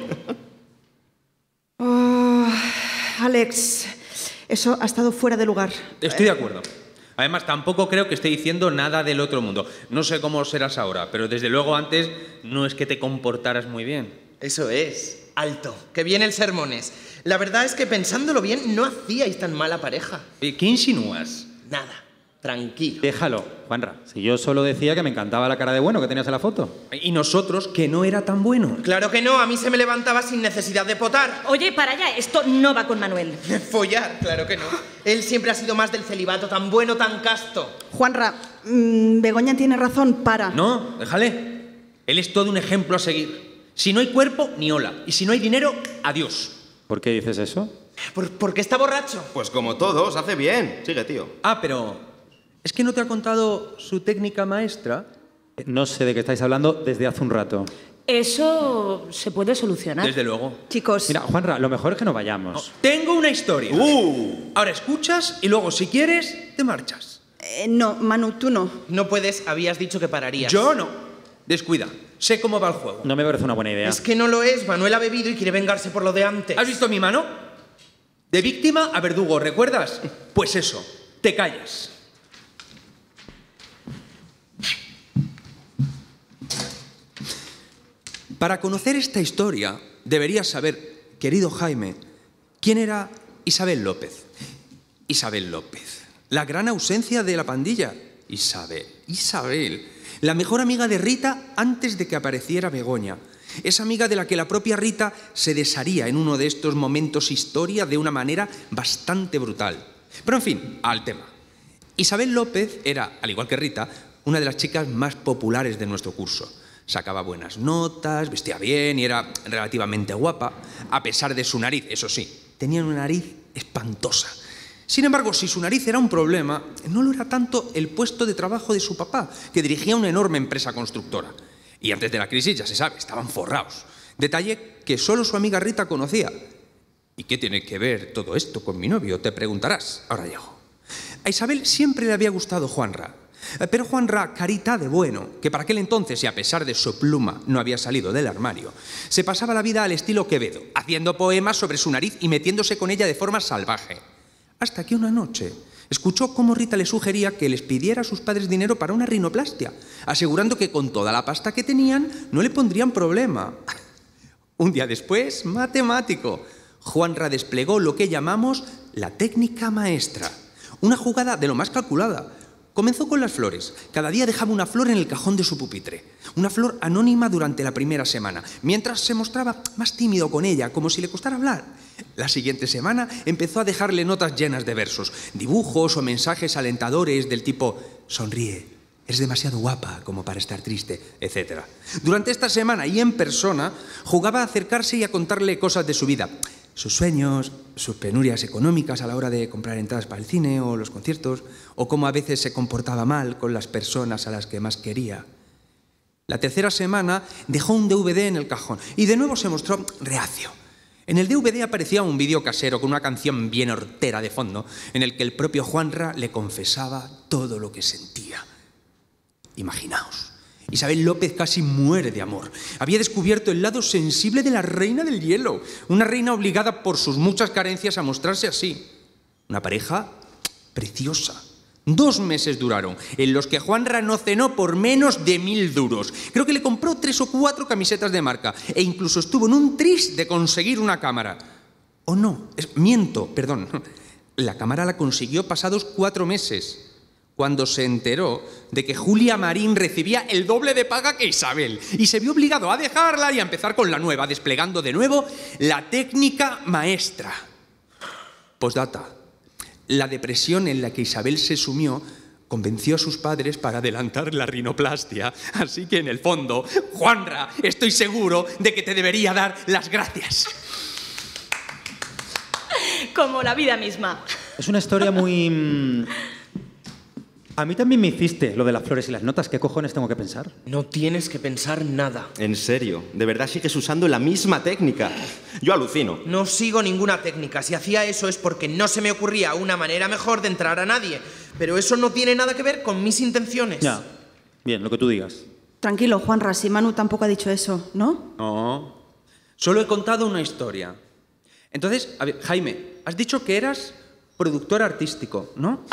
Oh, Alex, eso ha estado fuera de lugar. Estoy de acuerdo. Además, tampoco creo que esté diciendo nada del otro mundo. No sé cómo serás ahora, pero desde luego antes no es que te comportaras muy bien. Eso es. Alto. Que bien el sermones. La verdad es que pensándolo bien, no hacíais tan mala pareja. ¿Qué insinúas? Nada. Tranquilo. Déjalo, Juanra. Si yo solo decía que me encantaba la cara de bueno que tenías en la foto. Y nosotros, que no era tan bueno. Claro que no, a mí se me levantaba sin necesidad de potar. Oye, para allá, esto no va con Manuel. Follar, claro que no. Él siempre ha sido más del celibato, tan bueno, tan casto. Juanra, mmm, Begoña tiene razón, para. No, déjale. Él es todo un ejemplo a seguir. Si no hay cuerpo, ni hola. Y si no hay dinero, adiós. ¿Por qué dices eso? ¿Por, ¿por qué está borracho? Pues como todos, hace bien. Sigue, tío. Ah, pero... ¿es que no te ha contado su técnica maestra? No sé de qué estáis hablando desde hace un rato. Eso se puede solucionar. Desde luego. Chicos... Mira, Juanra, lo mejor es que no vayamos. No, tengo una historia. Uh. Ahora escuchas y luego, si quieres, te marchas. Eh, no, Manu, tú no. No puedes, habías dicho que pararías. Yo no. Descuida. Sé cómo va el juego. No me parece una buena idea. Es que no lo es. Manuel ha bebido y quiere vengarse por lo de antes. ¿Has visto mi mano? De víctima a verdugo, ¿recuerdas? Pues eso, te callas. Para conocer esta historia, deberías saber, querido Jaime, quién era Isabel López. Isabel López, la gran ausencia de la pandilla. Isabel, Isabel, la mejor amiga de Rita antes de que apareciera Begoña. Esa amiga de la que la propia Rita se desharía en uno de estos momentos historia de una manera bastante brutal. Pero en fin, al tema. Isabel López era, al igual que Rita, una de las chicas más populares de nuestro curso. Sacaba buenas notas, vestía bien y era relativamente guapa, a pesar de su nariz, eso sí, tenía una nariz espantosa. Sin embargo, si su nariz era un problema, no lo era tanto el puesto de trabajo de su papá, que dirigía una enorme empresa constructora. Y antes de la crisis, ya se sabe, estaban forrados. Detalle que solo su amiga Rita conocía. ¿Y qué tiene que ver todo esto con mi novio? Te preguntarás. Ahora llego. A Isabel siempre le había gustado Juanra. Pero Juanra, carita de bueno, que para aquel entonces, y a pesar de su pluma, no había salido del armario, se pasaba la vida al estilo Quevedo, haciendo poemas sobre su nariz y metiéndose con ella de forma salvaje. Hasta que una noche escuchó cómo Rita le sugería que les pidiera a sus padres dinero para una rinoplastia, asegurando que con toda la pasta que tenían no le pondrían problema. Un día después, matemático, Juanra desplegó lo que llamamos la técnica maestra, una jugada de lo más calculada. Comenzó con las flores. Cada día dejaba una flor en el cajón de su pupitre. Una flor anónima durante la primera semana, mientras se mostraba más tímido con ella, como si le costara hablar. La siguiente semana empezó a dejarle notas llenas de versos, dibujos o mensajes alentadores del tipo «sonríe, eres demasiado guapa como para estar triste», etcétera. Durante esta semana y en persona jugaba a acercarse y a contarle cosas de su vida. Sus sueños, sus penurias económicas a la hora de comprar entradas para el cine o los conciertos, o cómo a veces se comportaba mal con las personas a las que más quería. La tercera semana dejó un D V D en el cajón y de nuevo se mostró reacio. En el D V D aparecía un vídeo casero con una canción bien hortera de fondo, en el que el propio Juanra le confesaba todo lo que sentía. Imaginaos. Isabel López casi muere de amor. Había descubierto el lado sensible de la reina del hielo, una reina obligada por sus muchas carencias a mostrarse así. Una pareja preciosa. Dos meses duraron, en los que Juanra no cenó por menos de mil duros. Creo que le compró tres o cuatro camisetas de marca e incluso estuvo en un tris de conseguir una cámara. O no, es, miento, perdón. La cámara la consiguió pasados cuatro meses. Cuando se enteró de que Julia Marín recibía el doble de paga que Isabel y se vio obligado a dejarla y a empezar con la nueva, desplegando de nuevo la técnica maestra. Postdata. La depresión en la que Isabel se sumió convenció a sus padres para adelantar la rinoplastia. Así que, en el fondo, Juanra, estoy seguro de que te debería dar las gracias. Como la vida misma. Es una historia muy... A mí también me hiciste lo de las flores y las notas. ¿Qué cojones tengo que pensar? No tienes que pensar nada. En serio, de verdad sigues usando la misma técnica. Yo alucino. No sigo ninguna técnica. Si hacía eso es porque no se me ocurría una manera mejor de entrar a nadie. Pero eso no tiene nada que ver con mis intenciones. Ya. Bien, lo que tú digas. Tranquilo, Juanra, si Manu tampoco ha dicho eso, ¿no? No. Solo he contado una historia. Entonces, a ver, Jaime, has dicho que eras productor artístico, ¿no?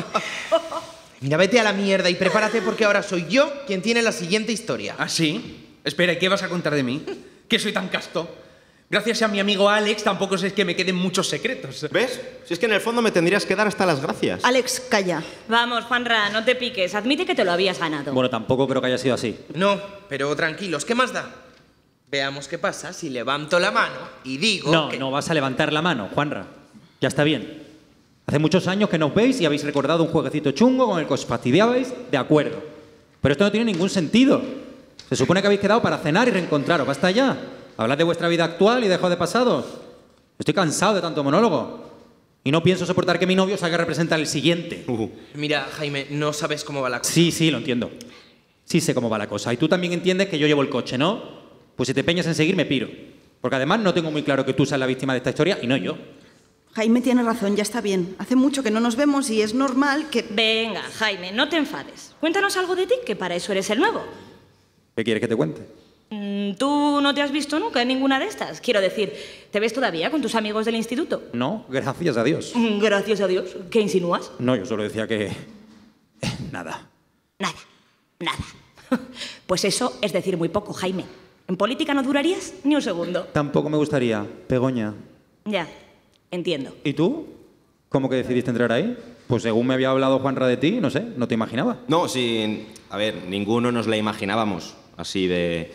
Mira, vete a la mierda y prepárate porque ahora soy yo quien tiene la siguiente historia. ¿Ah, sí? Espera, ¿y qué vas a contar de mí? ¿Que soy tan casto? Gracias a mi amigo Alex tampoco es que me queden muchos secretos. ¿Ves? Si es que en el fondo me tendrías que dar hasta las gracias. Alex, calla. Vamos, Juanra, no te piques. Admite que te lo habías ganado. Bueno, tampoco creo que haya sido así. No, pero tranquilos, ¿qué más da? Veamos qué pasa si levanto la mano y digo No, que... no vas a levantar la mano, Juanra. Ya está bien. Hace muchos años que nos veis y habéis recordado un jueguecito chungo con el que os fastidiabais, de acuerdo. Pero esto no tiene ningún sentido. Se supone que habéis quedado para cenar y reencontraros. Basta ya. Hablad de vuestra vida actual y dejad de pasados. Estoy cansado de tanto monólogo. Y no pienso soportar que mi novio salga a representar el siguiente. Uh. Mira, Jaime, no sabes cómo va la cosa. Sí, sí, lo entiendo. Sí sé cómo va la cosa. Y tú también entiendes que yo llevo el coche, ¿no? Pues si te peñas en seguir, me piro. Porque además no tengo muy claro que tú seas la víctima de esta historia y no yo. Jaime tiene razón, ya está bien. Hace mucho que no nos vemos y es normal que... Venga, Jaime, no te enfades. Cuéntanos algo de ti, que para eso eres el nuevo. ¿Qué quieres que te cuente? Mm, ¿Tú no te has visto nunca en ninguna de estas? Quiero decir, ¿te ves todavía con tus amigos del instituto? No, gracias a Dios. Mm, Gracias a Dios. ¿Qué insinúas? No, yo solo decía que... Nada. Nada, nada. Pues eso es decir muy poco, Jaime. En política no durarías ni un segundo. Tampoco me gustaría, Begoña. Ya, entiendo. ¿Y tú? ¿Cómo que decidiste entrar ahí? Pues según me había hablado Juanra de ti, no sé, no te imaginaba. No, sí, a ver, ninguno nos la imaginábamos así de...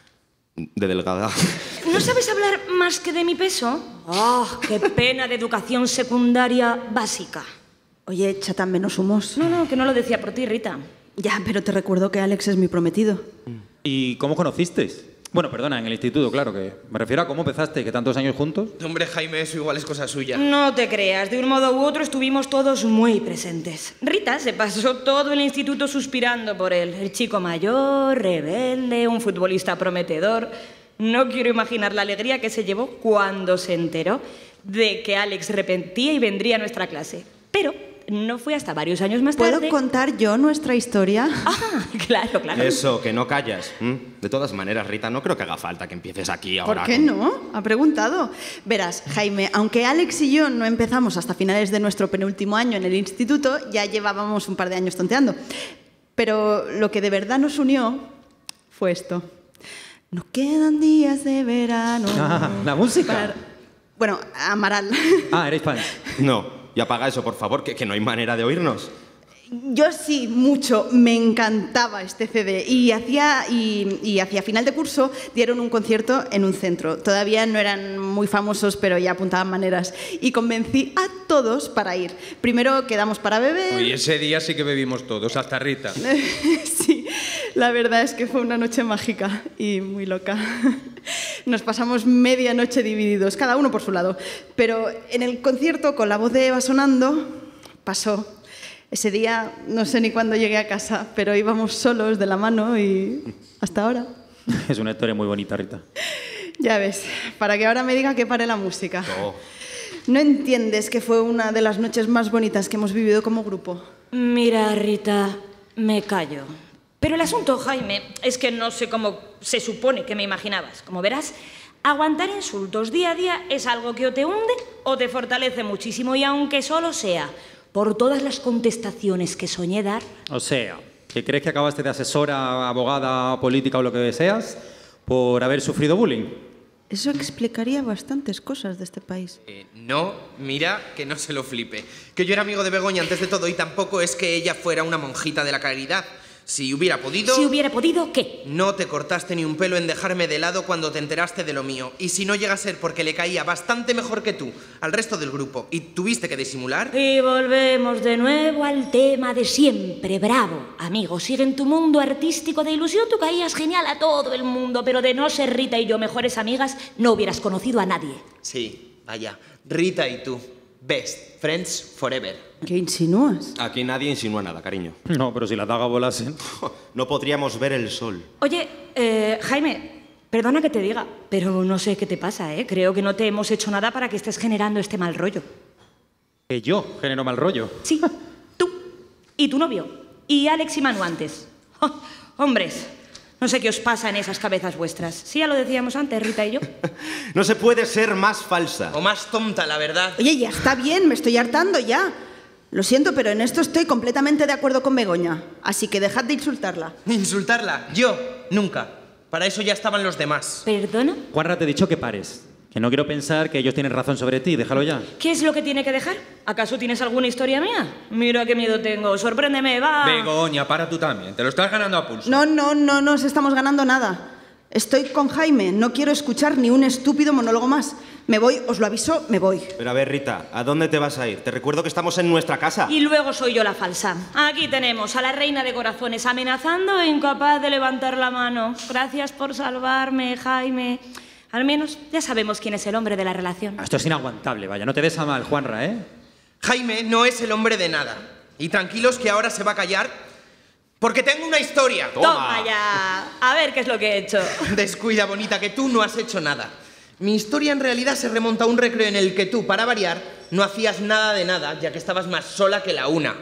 de delgada. ¿No sabes hablar más que de mi peso? ¡Oh, qué pena de educación secundaria básica! Oye, échate menos humos. No, no, que no lo decía por ti, Rita. Ya, pero te recuerdo que Alex es mi prometido. ¿Y cómo conocisteis? Bueno, perdona, en el instituto, claro, que me refiero a cómo empezaste, que tantos años juntos. Hombre, Jaime, eso igual es cosa suya. No te creas, de un modo u otro estuvimos todos muy presentes. Rita se pasó todo el instituto suspirando por él. El chico mayor, rebelde, un futbolista prometedor. No quiero imaginar la alegría que se llevó cuando se enteró de que Alex repentía y vendría a nuestra clase. Pero no fue hasta varios años más tarde... ¿Puedo contar yo nuestra historia? Ah, claro, claro. Eso, que no callas. ¿Mm? De todas maneras, Rita, no creo que haga falta que empieces aquí ahora. ¿Por qué con... no? Ha preguntado. Verás, Jaime, aunque Alex y yo no empezamos hasta finales de nuestro penúltimo año en el instituto, ya llevábamos un par de años tonteando. Pero lo que de verdad nos unió fue esto. No quedan días de verano... Ah, la música. Para... Bueno, Amaral. Ah, ¿eres fan? No. Y apaga eso, por favor, que, que no hay manera de oírnos. Yo sí, mucho. Me encantaba este C D. Y hacia, y, y hacia final de curso dieron un concierto en un centro. Todavía no eran muy famosos, pero ya apuntaban maneras. Y convencí a todos para ir. Primero quedamos para beber. Uy, ese día sí que bebimos todos, hasta Rita. Sí, la verdad es que fue una noche mágica y muy loca. Nos pasamos media noche divididos, cada uno por su lado. Pero en el concierto, con la voz de Eva sonando, pasó. Ese día no sé ni cuándo llegué a casa, pero íbamos solos de la mano y hasta ahora. Es una historia muy bonita, Rita. Ya ves, para que ahora me diga que pare la música. Oh. ¿No entiendes que fue una de las noches más bonitas que hemos vivido como grupo? Mira, Rita, me callo. Pero el asunto, Jaime, es que no sé cómo se supone que me imaginabas. Como verás, aguantar insultos día a día es algo que o te hunde o te fortalece muchísimo. Y aunque solo sea por todas las contestaciones que soñé dar... O sea, ¿que crees que acabaste de asesora, abogada, política o lo que seas por haber sufrido bullying? Eso explicaría bastantes cosas de este país. Eh, no, mira, que no se lo flipe. Que yo era amigo de Begoña antes de todo y tampoco es que ella fuera una monjita de la caridad. Si hubiera podido... Si hubiera podido, ¿qué? No te cortaste ni un pelo en dejarme de lado cuando te enteraste de lo mío. Y si no llega a ser porque le caía bastante mejor que tú al resto del grupo y tuviste que disimular... Y volvemos de nuevo al tema de siempre. Bravo, amigo, sigue en tu mundo artístico de ilusión. Tú caías genial a todo el mundo, pero de no ser Rita y yo mejores amigas, no hubieras conocido a nadie. Sí, vaya, Rita y tú. Best friends forever. ¿Qué insinúas? Aquí nadie insinúa nada, cariño. No, pero si las dagas volasen. No podríamos ver el sol. Oye, eh, Jaime, perdona que te diga, pero no sé qué te pasa, ¿eh? Creo que no te hemos hecho nada para que estés generando este mal rollo. ¿Que yo genero mal rollo? Sí, tú. Y tu novio. Y Alex y Manu antes. Oh, hombres, no sé qué os pasa en esas cabezas vuestras. Sí, ya lo decíamos antes, Rita y yo. No se puede ser más falsa. O más tonta, la verdad. Oye, ya está bien, me estoy hartando ya. Lo siento, pero en esto estoy completamente de acuerdo con Begoña. Así que dejad de insultarla. ¿Insultarla? Yo, nunca. Para eso ya estaban los demás. ¿Perdona? Juanra, te he dicho que pares. Que no quiero pensar que ellos tienen razón sobre ti. Déjalo ya. ¿Qué es lo que tiene que dejar? ¿Acaso tienes alguna historia mía? Mira qué miedo tengo. Sorpréndeme, va. Begoña, para tú también. Te lo estás ganando a pulso. No, no, no nos estamos ganando nada. Estoy con Jaime. No quiero escuchar ni un estúpido monólogo más. Me voy, os lo aviso, me voy. Pero a ver, Rita, ¿a dónde te vas a ir? Te recuerdo que estamos en nuestra casa. Y luego soy yo la falsa. Aquí tenemos a la reina de corazones amenazando e incapaz de levantar la mano. Gracias por salvarme, Jaime. Al menos ya sabemos quién es el hombre de la relación. Esto es inaguantable, vaya. No te des a mal, Juanra, ¿eh? Jaime no es el hombre de nada. Y tranquilos que ahora se va a callar porque tengo una historia. Toma. Toma ya. A ver qué es lo que he hecho. Descuida, bonita, que tú no has hecho nada. Mi historia en realidad se remonta a un recreo en el que tú, para variar, no hacías nada de nada, ya que estabas más sola que la una.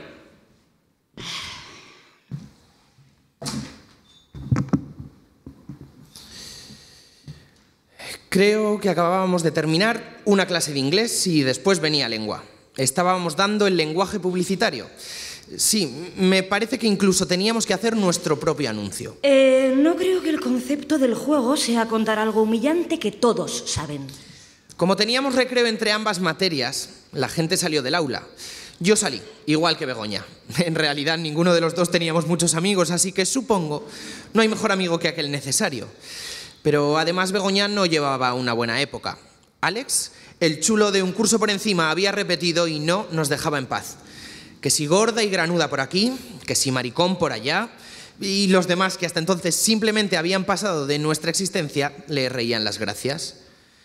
Creo que acabábamos de terminar una clase de inglés y después venía lengua. Estábamos dando el lenguaje publicitario. Sí, me parece que incluso teníamos que hacer nuestro propio anuncio. Eh, no creo que el concepto del juego sea contar algo humillante que todos saben. Como teníamos recreo entre ambas materias, la gente salió del aula. Yo salí, igual que Begoña. En realidad ninguno de los dos teníamos muchos amigos, así que supongo no hay mejor amigo que aquel necesario. Pero además Begoña no llevaba una buena época. Alex, el chulo de un curso por encima, había repetido y no nos dejaba en paz. Que si gorda y granuda por aquí, que si maricón por allá, y los demás que hasta entonces simplemente habían pasado de nuestra existencia le reían las gracias.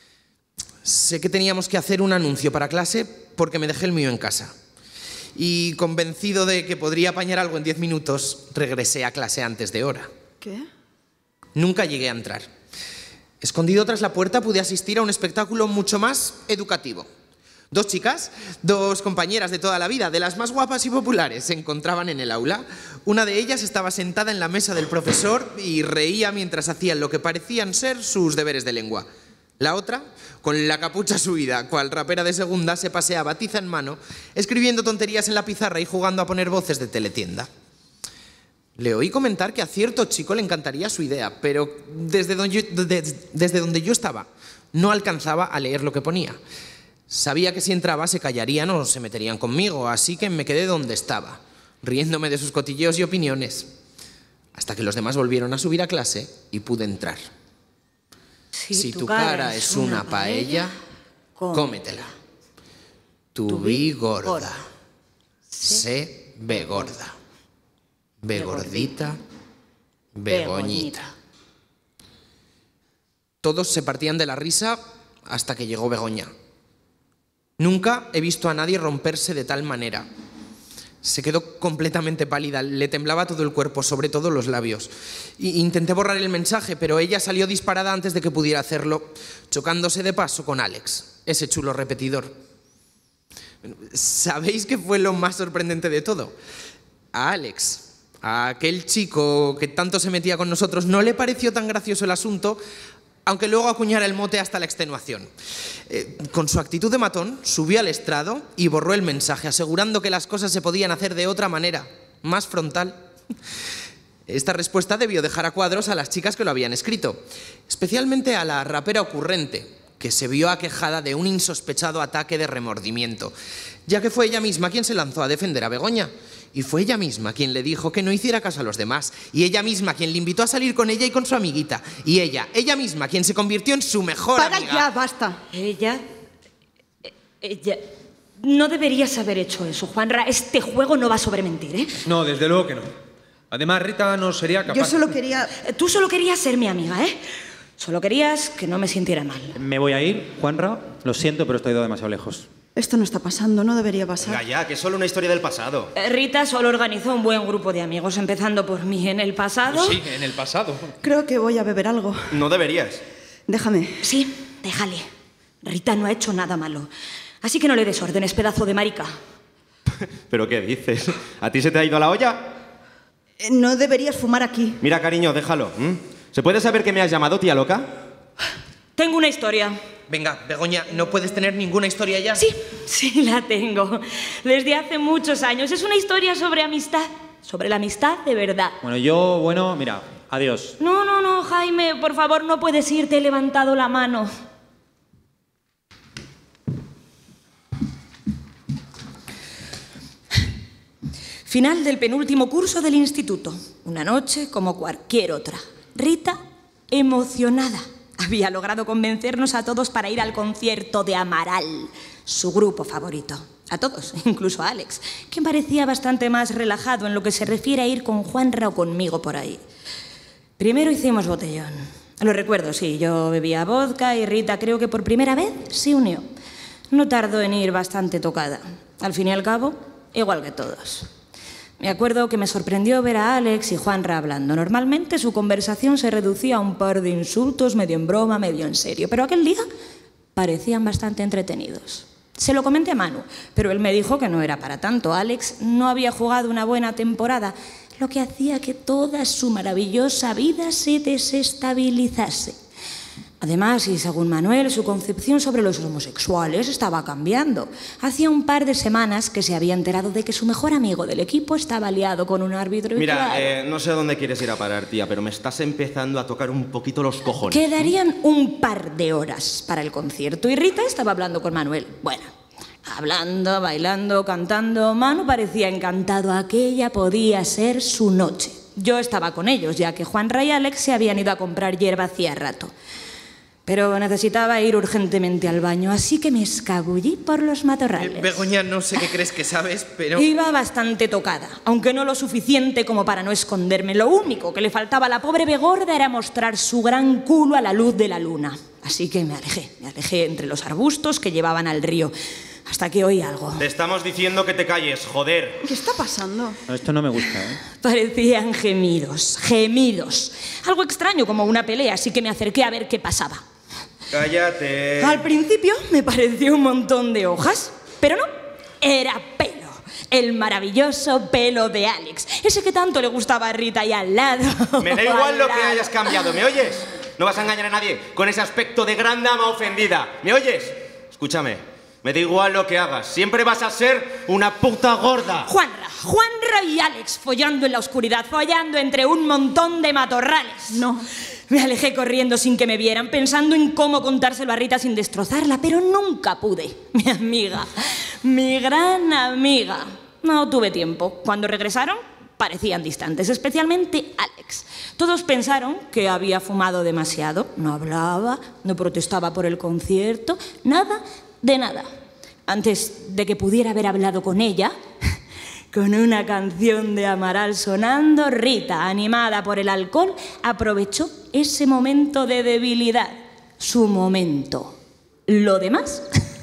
Sé que teníamos que hacer un anuncio para clase porque me dejé el mío en casa. Y convencido de que podría apañar algo en diez minutos, regresé a clase antes de hora. ¿Qué? Nunca llegué a entrar. Escondido tras la puerta pude asistir a un espectáculo mucho más educativo. Dos chicas, dos compañeras de toda la vida, de las más guapas y populares, se encontraban en el aula. Una de ellas estaba sentada en la mesa del profesor y reía mientras hacían lo que parecían ser sus deberes de lengua. La otra, con la capucha subida, cual rapera de segunda, se paseaba tiza en mano, escribiendo tonterías en la pizarra y jugando a poner voces de teletienda. Le oí comentar que a cierto chico le encantaría su idea, pero desde donde yo, desde, desde donde yo estaba no alcanzaba a leer lo que ponía. Sabía que si entraba se callarían o se meterían conmigo, así que me quedé donde estaba, riéndome de sus cotilleos y opiniones, hasta que los demás volvieron a subir a clase y pude entrar. Si, si tu cara es una paella, cómetela. Tu vi gorda, se ve gorda. Ve gordita, Begoñita. Todos se partían de la risa hasta que llegó Begoña. Nunca he visto a nadie romperse de tal manera. Se quedó completamente pálida, le temblaba todo el cuerpo, sobre todo los labios. I- intenté borrar el mensaje, pero ella salió disparada antes de que pudiera hacerlo, chocándose de paso con Alex, ese chulo repetidor. ¿Sabéis qué fue lo más sorprendente de todo? A Alex, a aquel chico que tanto se metía con nosotros, no le pareció tan gracioso el asunto, aunque luego acuñara el mote hasta la extenuación. Eh, con su actitud de matón, subió al estrado y borró el mensaje, asegurando que las cosas se podían hacer de otra manera, más frontal. Esta respuesta debió dejar a cuadros a las chicas que lo habían escrito, especialmente a la rapera ocurrente, que se vio aquejada de un insospechado ataque de remordimiento, ya que fue ella misma quien se lanzó a defender a Begoña. Y fue ella misma quien le dijo que no hiciera caso a los demás. Y ella misma quien le invitó a salir con ella y con su amiguita. Y ella, ella misma quien se convirtió en su mejor Para amiga. ya, basta. Ella... Ella... No deberías haber hecho eso, Juanra. Este juego no va sobre mentir, ¿eh? No, desde luego que no. Además, Rita no sería capaz... Yo solo quería... Tú solo querías ser mi amiga, ¿eh? Solo querías que no me sintiera mal. Me voy a ir, Juanra. Lo siento, pero estoy demasiado lejos. Esto no está pasando, no debería pasar. Venga ya, que es solo una historia del pasado. Eh, Rita solo organizó un buen grupo de amigos, empezando por mí en el pasado. Sí, en el pasado. Creo que voy a beber algo. No deberías. Déjame. Sí, déjale. Rita no ha hecho nada malo. Así que no le des órdenes, pedazo de marica. ¿Pero qué dices? ¿A ti se te ha ido la olla? Eh, No deberías fumar aquí. Mira, cariño, déjalo. ¿m? ¿Se puede saber que me has llamado, tía loca? Tengo una historia. Venga, Begoña, ¿no puedes tener ninguna historia ya? Sí, sí, la tengo. Desde hace muchos años. Es una historia sobre amistad. Sobre la amistad de verdad. Bueno, yo, bueno, mira, adiós. No, no, no, Jaime, por favor, no puedes ir. Te he levantado la mano. Final del penúltimo curso del instituto. Una noche como cualquier otra. Rita, emocionada, había logrado convencernos a todos para ir al concierto de Amaral, su grupo favorito. A todos, incluso a Alex, que parecía bastante más relajado en lo que se refiere a ir con Juanra o conmigo por ahí. Primero hicimos botellón. Lo recuerdo, sí, yo bebía vodka y Rita creo que por primera vez se unió. No tardó en ir bastante tocada. Al fin y al cabo, igual que todos. Me acuerdo que me sorprendió ver a Alex y Juanra hablando. Normalmente su conversación se reducía a un par de insultos, medio en broma, medio en serio. Pero aquel día parecían bastante entretenidos. Se lo comenté a Manu, pero él me dijo que no era para tanto. Alex no había jugado una buena temporada, lo que hacía que toda su maravillosa vida se desestabilizase. Además, y según Manuel, su concepción sobre los homosexuales estaba cambiando. Hacía un par de semanas que se había enterado de que su mejor amigo del equipo estaba liado con un árbitro. Y Mira, claro, eh, no sé a dónde quieres ir a parar, tía, pero me estás empezando a tocar un poquito los cojones. quedarían un par de horas para el concierto y Rita estaba hablando con Manuel. Bueno, hablando, bailando, cantando. Manu parecía encantado. Aquella podía ser su noche. Yo estaba con ellos, ya que Juanra y Alex se habían ido a comprar hierba hacía rato. Pero necesitaba ir urgentemente al baño, así que me escabullí por los matorrales. Eh, Begoña, no sé qué crees que sabes, pero... Iba bastante tocada, aunque no lo suficiente como para no esconderme. Lo único que le faltaba a la pobre Begorda era mostrar su gran culo a la luz de la luna. Así que me alejé, me alejé entre los arbustos que llevaban al río, hasta que oí algo. Te estamos diciendo que te calles, joder. ¿Qué está pasando? No, esto no me gusta, ¿eh? Parecían gemidos, gemidos. Algo extraño como una pelea, así que me acerqué a ver qué pasaba. Cállate. Al principio me pareció un montón de hojas, pero no, era pelo. El maravilloso pelo de Alex, ese que tanto le gustaba a Rita y al lado. Me da igual lo que hayas cambiado, ¿me oyes? No vas a engañar a nadie con ese aspecto de gran dama ofendida. ¿Me oyes? Escúchame, me da igual lo que hagas. Siempre vas a ser una puta gorda. Juanra, Juanra y Alex follando en la oscuridad, follando entre un montón de matorrales. No. Me alejé corriendo sin que me vieran, pensando en cómo contárselo a Rita sin destrozarla, pero nunca pude. Mi amiga, mi gran amiga. No tuve tiempo. Cuando regresaron, parecían distantes, especialmente Alex. Todos pensaron que había fumado demasiado. No hablaba, no protestaba por el concierto, nada de nada. Antes de que pudiera haber hablado con ella... Con una canción de Amaral sonando, Rita, animada por el alcohol, aprovechó ese momento de debilidad. Su momento. Lo demás...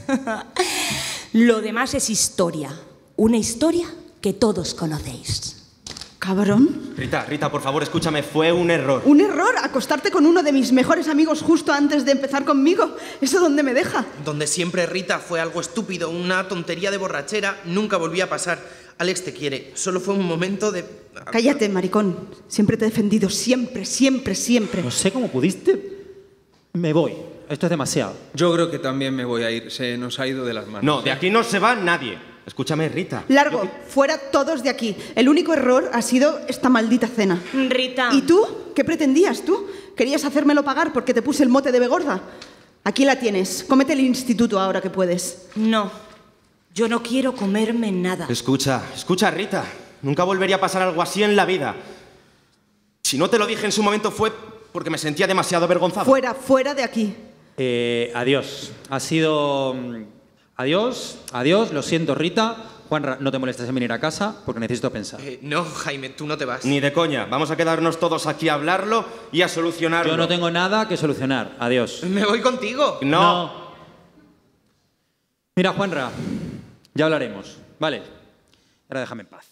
Lo demás es historia. Una historia que todos conocéis. ¿Cabrón? Rita, Rita, por favor, escúchame, fue un error. ¿Un error? ¿Acostarte con uno de mis mejores amigos justo antes de empezar conmigo? ¿Eso dónde me deja? Donde siempre Rita fue algo estúpido, una tontería de borrachera, nunca volvía a pasar. Alex te quiere, solo fue un momento de... Cállate, maricón. Siempre te he defendido, siempre, siempre, siempre. No sé cómo pudiste. Me voy. Esto es demasiado. Yo creo que también me voy a ir. Se nos ha ido de las manos. No, de aquí no se va nadie. Escúchame, Rita. Largo, fuera todos de aquí. El único error ha sido esta maldita cena. Rita... ¿Y tú? ¿Qué pretendías tú? ¿Querías hacérmelo pagar porque te puse el mote de begorda? Aquí la tienes. Cómete el instituto ahora que puedes. No. Yo no quiero comerme nada. Escucha, escucha, Rita. Nunca volvería a pasar algo así en la vida. Si no te lo dije en su momento fue porque me sentía demasiado avergonzado. Fuera, fuera de aquí. Eh, adiós. Ha sido... Adiós, adiós. Lo siento, Rita. Juanra, no te molestes en venir a casa porque necesito pensar. Eh, no, Jaime, tú no te vas. Ni de coña. Vamos a quedarnos todos aquí a hablarlo y a solucionarlo. Yo no tengo nada que solucionar. Adiós. Me voy contigo. No. No. Mira, Juanra, ya hablaremos, ¿vale? Ahora déjame en paz.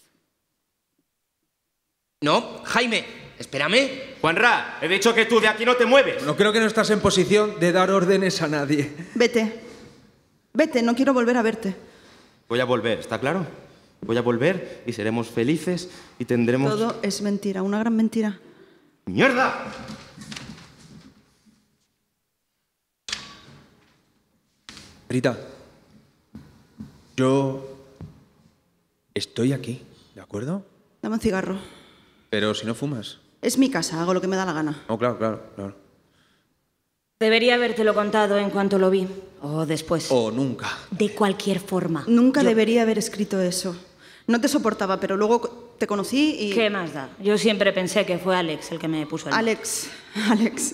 No, Jaime, espérame. Juanra, he dicho que tú de aquí no te mueves. No creo que no estás en posición de dar órdenes a nadie. Vete. Vete, no quiero volver a verte. Voy a volver, ¿está claro? Voy a volver y seremos felices y tendremos... Todo es mentira, una gran mentira. ¡Mierda! Rita, yo estoy aquí, ¿de acuerdo? Dame un cigarro. Pero si no fumas. Es mi casa, hago lo que me da la gana. No, claro, claro, claro. Debería habértelo contado en cuanto lo vi. O después. O nunca. De cualquier forma. Nunca Yo- debería haber escrito eso. No te soportaba, pero luego te conocí y... ¿Qué más da? Yo siempre pensé que fue Alex el que me puso el... Alex, Alex.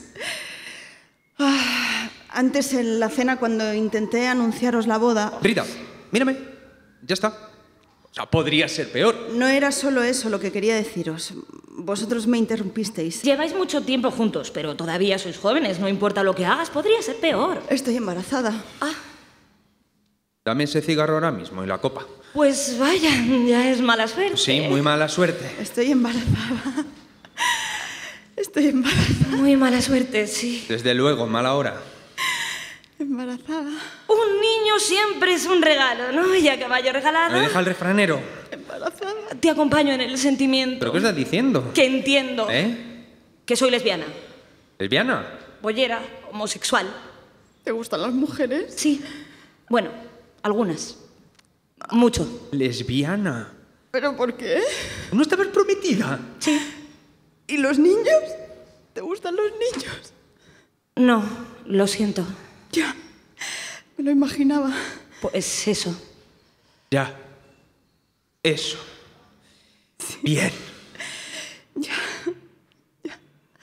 Ah, antes en la cena cuando intenté anunciaros la boda... Rita, mírame. Ya está. O sea, podría ser peor. No era solo eso lo que quería deciros. Vosotros me interrumpisteis. Lleváis mucho tiempo juntos, pero todavía sois jóvenes. No importa lo que hagas, podría ser peor. Estoy embarazada. Ah, Dame ese cigarro ahora mismo y la copa. pues vaya, ya es mala suerte. Sí, muy mala suerte. Estoy embarazada. Estoy embarazada. Muy mala suerte, sí. Desde luego, mala hora. Embarazada. Un niño siempre es un regalo, ¿no? Y a caballo regalado... ¿Me deja el refranero? Embarazada. Te acompaño en el sentimiento. ¿Pero qué estás diciendo? Que entiendo. ¿Eh? Que soy lesbiana. ¿Lesbiana? Bollera, homosexual. ¿Te gustan las mujeres? Sí. Bueno, algunas. Mucho. ¿Lesbiana? ¿Pero por qué? ¿No estabas prometida? Sí. ¿Y los niños? ¿Te gustan los niños? No, lo siento. Ya, me lo imaginaba. Pues eso. Ya. Eso. Bien. Ya, ya.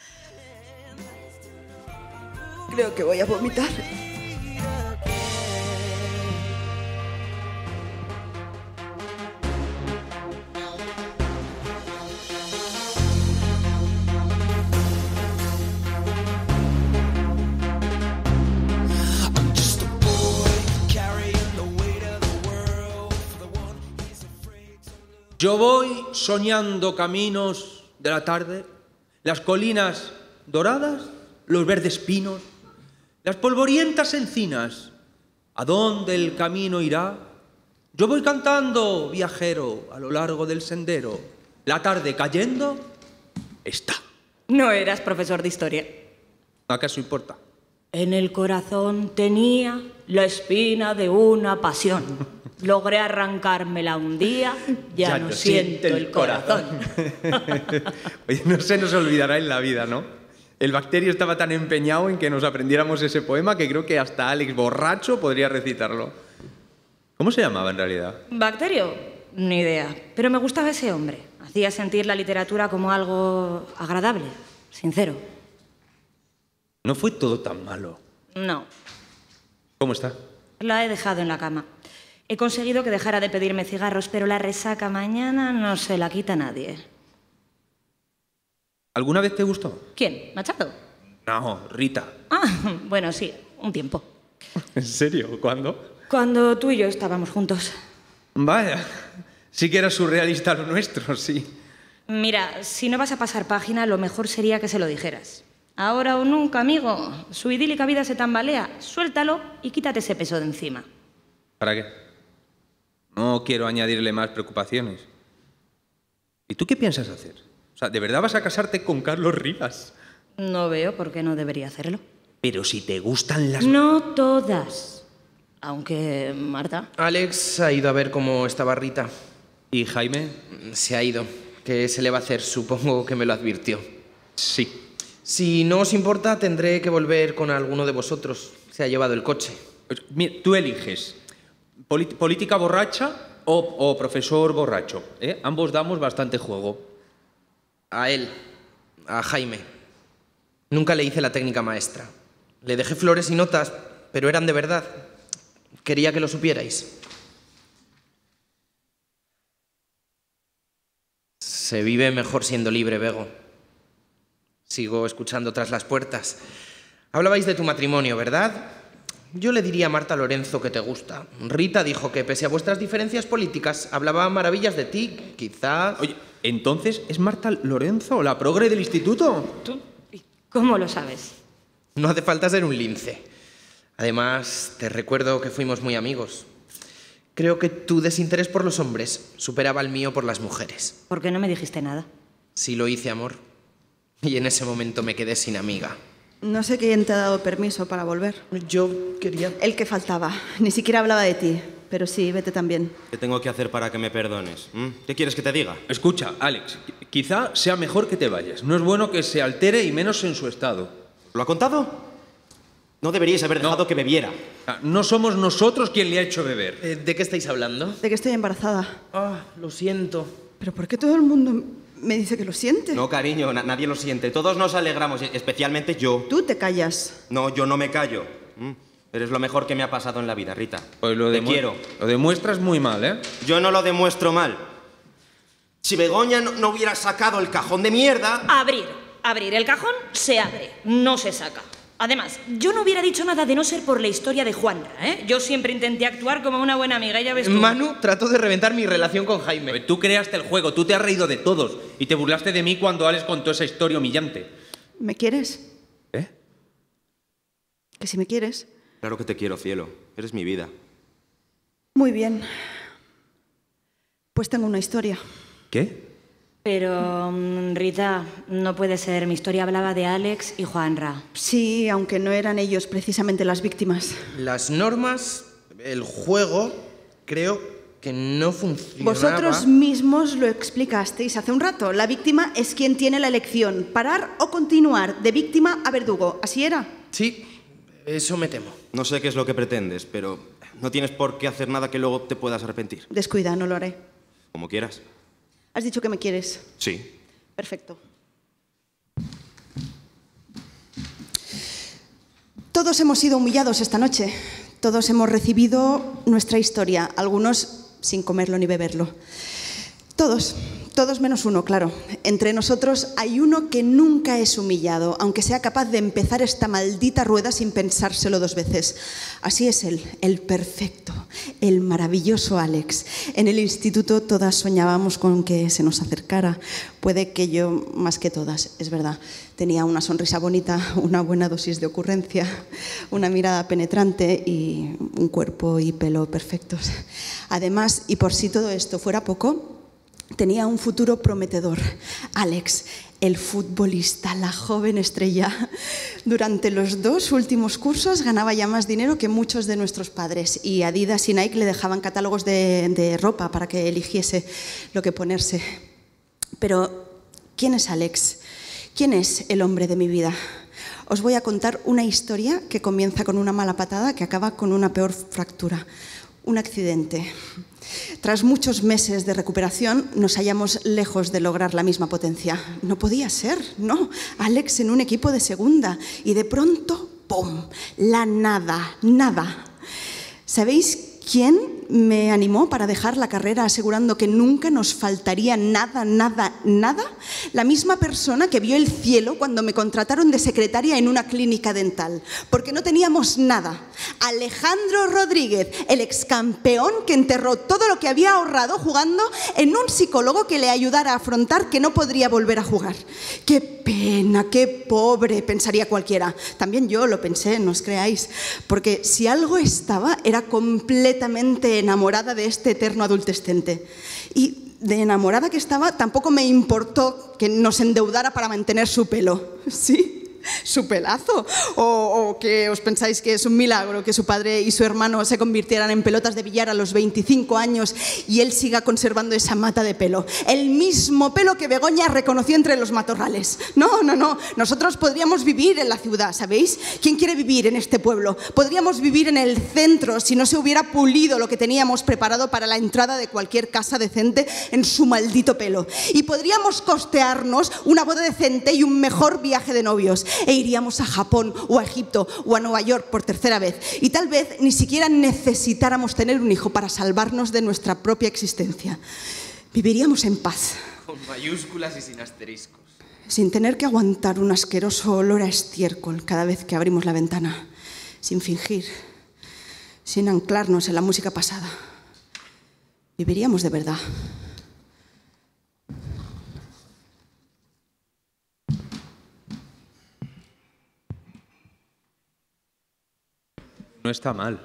Creo que voy a vomitar. Yo voy soñando caminos de la tarde, las colinas doradas, los verdes pinos, las polvorientas encinas. ¿A dónde el camino irá? Yo voy cantando, viajero, a lo largo del sendero. La tarde cayendo está. No eras profesor de historia. ¿Acaso importa? En el corazón tenía la espina de una pasión. Logré arrancármela un día, ya, ya no, no siento el corazón. corazón. Oye, no se nos olvidará en la vida, ¿no? El Bacterio estaba tan empeñado en que nos aprendiéramos ese poema que creo que hasta Alex borracho podría recitarlo. ¿Cómo se llamaba en realidad? ¿Bacterio? Ni idea. Pero me gustaba ese hombre. Hacía sentir la literatura como algo agradable, sincero. No fue todo tan malo. No. ¿Cómo está? La he dejado en la cama. He conseguido que dejara de pedirme cigarros, pero la resaca mañana no se la quita nadie. ¿Alguna vez te gustó? ¿Quién? ¿Machado? No, Rita. Ah, bueno, sí, un tiempo. ¿En serio? ¿Cuándo? Cuando tú y yo estábamos juntos. Vaya, sí que era surrealista lo nuestro, sí. Mira, si no vas a pasar página, lo mejor sería que se lo dijeras. Ahora o nunca, amigo. Su idílica vida se tambalea. Suéltalo y quítate ese peso de encima. ¿Para qué? No quiero añadirle más preocupaciones. ¿Y tú qué piensas hacer? O sea, ¿de verdad vas a casarte con Carlos Rivas? No veo por qué no debería hacerlo. Pero si te gustan las... No todas. Aunque, Marta... Alex ha ido a ver cómo estaba Rita. ¿Y Jaime? Se ha ido. ¿Qué se le va a hacer? Supongo que me lo advirtió. Sí. Si no os importa, tendré que volver con alguno de vosotros. Se ha llevado el coche. Mira, tú eliges. Polit- política borracha o, o profesor borracho. ¿eh? Ambos damos bastante juego. A él, a Jaime. Nunca le hice la técnica maestra. Le dejé flores y notas, pero eran de verdad. Quería que lo supierais. Se vive mejor siendo libre, Bego. Sigo escuchando tras las puertas. Hablabais de tu matrimonio, ¿verdad? Yo le diría a Marta Lorenzo que te gusta. Rita dijo que, pese a vuestras diferencias políticas, hablaba maravillas de ti. Quizás... Oye, ¿entonces es Marta Lorenzo, la progre del instituto? ¿Tú? ¿Y cómo lo sabes? No hace falta ser un lince. Además, te recuerdo que fuimos muy amigos. Creo que tu desinterés por los hombres superaba el mío por las mujeres. ¿Por qué no me dijiste nada? Sí lo hice, amor. Y en ese momento me quedé sin amiga. No sé quién te ha dado permiso para volver. Yo quería... El que faltaba. Ni siquiera hablaba de ti. Pero sí, vete también. ¿Qué tengo que hacer para que me perdones? ¿Mm? ¿Qué quieres que te diga? Escucha, Alex, quizá sea mejor que te vayas. No es bueno que se altere y menos en su estado. ¿Lo ha contado? No deberíais haber dejado No. que bebiera. No somos nosotros quien le ha hecho beber. Eh, ¿De qué estáis hablando? De que estoy embarazada. Ah, lo siento. ¿Pero por qué todo el mundo me dice que lo siente? No, cariño, na- nadie lo siente. Todos nos alegramos, e- especialmente yo. Tú te callas. No, yo no me callo. ¿Mm? Eres lo mejor que me ha pasado en la vida, Rita. Pues lo Te demu- quiero. Lo demuestras muy mal, ¿eh? Yo no lo demuestro mal. Si Begoña no, no hubiera sacado el cajón de mierda... Abrir. Abrir. El cajón se abre, no se saca. Además, yo no hubiera dicho nada de no ser por la historia de Juanra, ¿eh? Yo siempre intenté actuar como una buena amiga, ya ves tú. Manu trató de reventar mi relación con Jaime. Tú creaste el juego, tú te has reído de todos y te burlaste de mí cuando Alex contó esa historia humillante. ¿Me quieres? ¿Eh? Que si me quieres. Claro que te quiero, cielo. Eres mi vida. Muy bien. Pues tengo una historia. ¿Qué? Pero, mm, Rita, no puede ser. Mi historia hablaba de Alex y Juanra. Sí, aunque no eran ellos precisamente las víctimas. Las normas, el juego, creo que no funcionaba. Vosotros mismos lo explicasteis hace un rato. La víctima es quien tiene la elección, parar o continuar de víctima a verdugo. ¿Así era? Sí, eso me temo. No sé qué es lo que pretendes, pero no tienes por qué hacer nada que luego te puedas arrepentir. Descuida, no lo haré. Como quieras. Has dicho que me quieres. Sí. Perfecto. Todos hemos sido humillados esta noche. Todos hemos recibido nuestra historia, algunos sin comerlo ni beberlo. Todos, todos menos uno, claro. Entre nosotros hay uno que nunca es humillado, aunque sea capaz de empezar esta maldita rueda sin pensárselo dos veces. Así es él, el perfecto, el maravilloso Alex. En el instituto todas soñábamos con que se nos acercara. Puede que yo más que todas, es verdad. Tenía una sonrisa bonita, una buena dosis de ocurrencia, una mirada penetrante y un cuerpo y pelo perfectos. Además, y por si todo esto fuera poco, tenía un futuro prometedor. Alex, el futbolista, la joven estrella. Durante los dos últimos cursos ganaba ya más dinero que muchos de nuestros padres y Adidas y Nike le dejaban catálogos de, de ropa para que eligiese lo que ponerse. Pero, ¿quién es Alex? ¿Quién es el hombre de mi vida? Os voy a contar una historia que comienza con una mala patada que acaba con una peor fractura. Un accidente. Tras muchos meses de recuperación, nos hallamos lejos de lograr la misma potencia. No podía ser, no. Alex en un equipo de segunda y de pronto, ¡pum!, la nada, nada. ¿Sabéis quién me animó para dejar la carrera asegurando que nunca nos faltaría nada, nada, nada? La misma persona que vio el cielo cuando me contrataron de secretaria en una clínica dental, porque no teníamos nada. Alejandro Rodríguez, el excampeón que enterró todo lo que había ahorrado jugando en un psicólogo que le ayudara a afrontar que no podría volver a jugar. ¡Qué pena, qué pobre!, pensaría cualquiera. También yo lo pensé, no os creáis, porque si algo estaba era completamente enamorada de este eterno adultescente. Y de enamorada que estaba, tampoco me importó que nos endeudara para mantener su pelo. ¿Sí? Su pelazo. O, o que os pensáis que es un milagro que su padre y su hermano se convirtieran en pelotas de billar a los veinticinco años y él siga conservando esa mata de pelo. El mismo pelo que Begoña reconoció entre los matorrales. No, no, no. Nosotros podríamos vivir en la ciudad, ¿sabéis? ¿Quién quiere vivir en este pueblo? Podríamos vivir en el centro si no se hubiera pulido lo que teníamos preparado para la entrada de cualquier casa decente en su maldito pelo. Y podríamos costearnos una boda decente y un mejor viaje de novios. E iríamos a Japón o a Egipto o a Nueva York por tercera vez. Y tal vez ni siquiera necesitáramos tener un hijo para salvarnos de nuestra propia existencia. Viviríamos en paz. Con mayúsculas y sin asteriscos. Sin tener que aguantar un asqueroso olor a estiércol cada vez que abrimos la ventana. Sin fingir. sin anclarnos en la música pasada. Viviríamos de verdad. No está mal.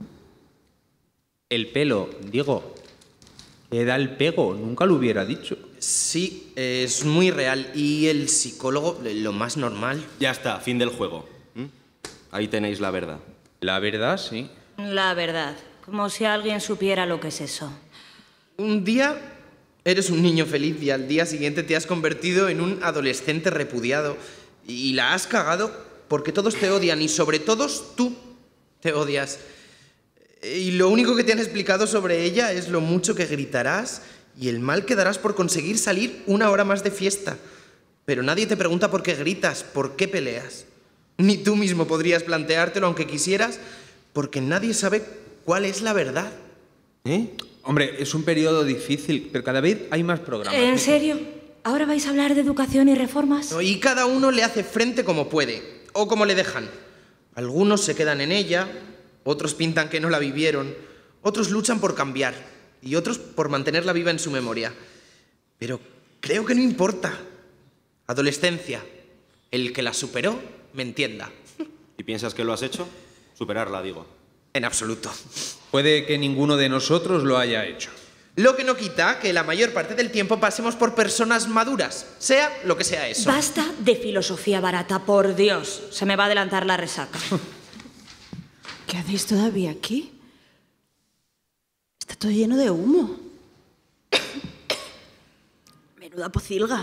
El pelo, digo, que da el pego, nunca lo hubiera dicho. Sí, es muy real. Y el psicólogo, lo más normal. Ya está, fin del juego. ¿Mm? Ahí tenéis la verdad. La verdad, sí. La verdad, como si alguien supiera lo que es eso. Un día eres un niño feliz y al día siguiente te has convertido en un adolescente repudiado. Y la has cagado porque todos te odian y sobre todos tú te odias. Y lo único que te han explicado sobre ella es lo mucho que gritarás y el mal que darás por conseguir salir una hora más de fiesta. Pero nadie te pregunta por qué gritas, por qué peleas. Ni tú mismo podrías planteártelo aunque quisieras, porque nadie sabe cuál es la verdad. ¿Eh? Hombre, es un periodo difícil, pero cada vez hay más programas. ¿En serio? ¿Ahora vais a hablar de educación y reformas? Y cada uno le hace frente como puede, o como le dejan. Algunos se quedan en ella, otros pintan que no la vivieron, otros luchan por cambiar y otros por mantenerla viva en su memoria. Pero creo que no importa. Adolescencia. El que la superó, me entienda. ¿Y piensas que lo has hecho? Superarla, digo. En absoluto. Puede que ninguno de nosotros lo haya hecho. Lo que no quita que la mayor parte del tiempo pasemos por personas maduras, sea lo que sea eso. Basta de filosofía barata, por Dios. Se me va a adelantar la resaca. ¿Qué hacéis todavía aquí? Está todo lleno de humo. Menuda pocilga.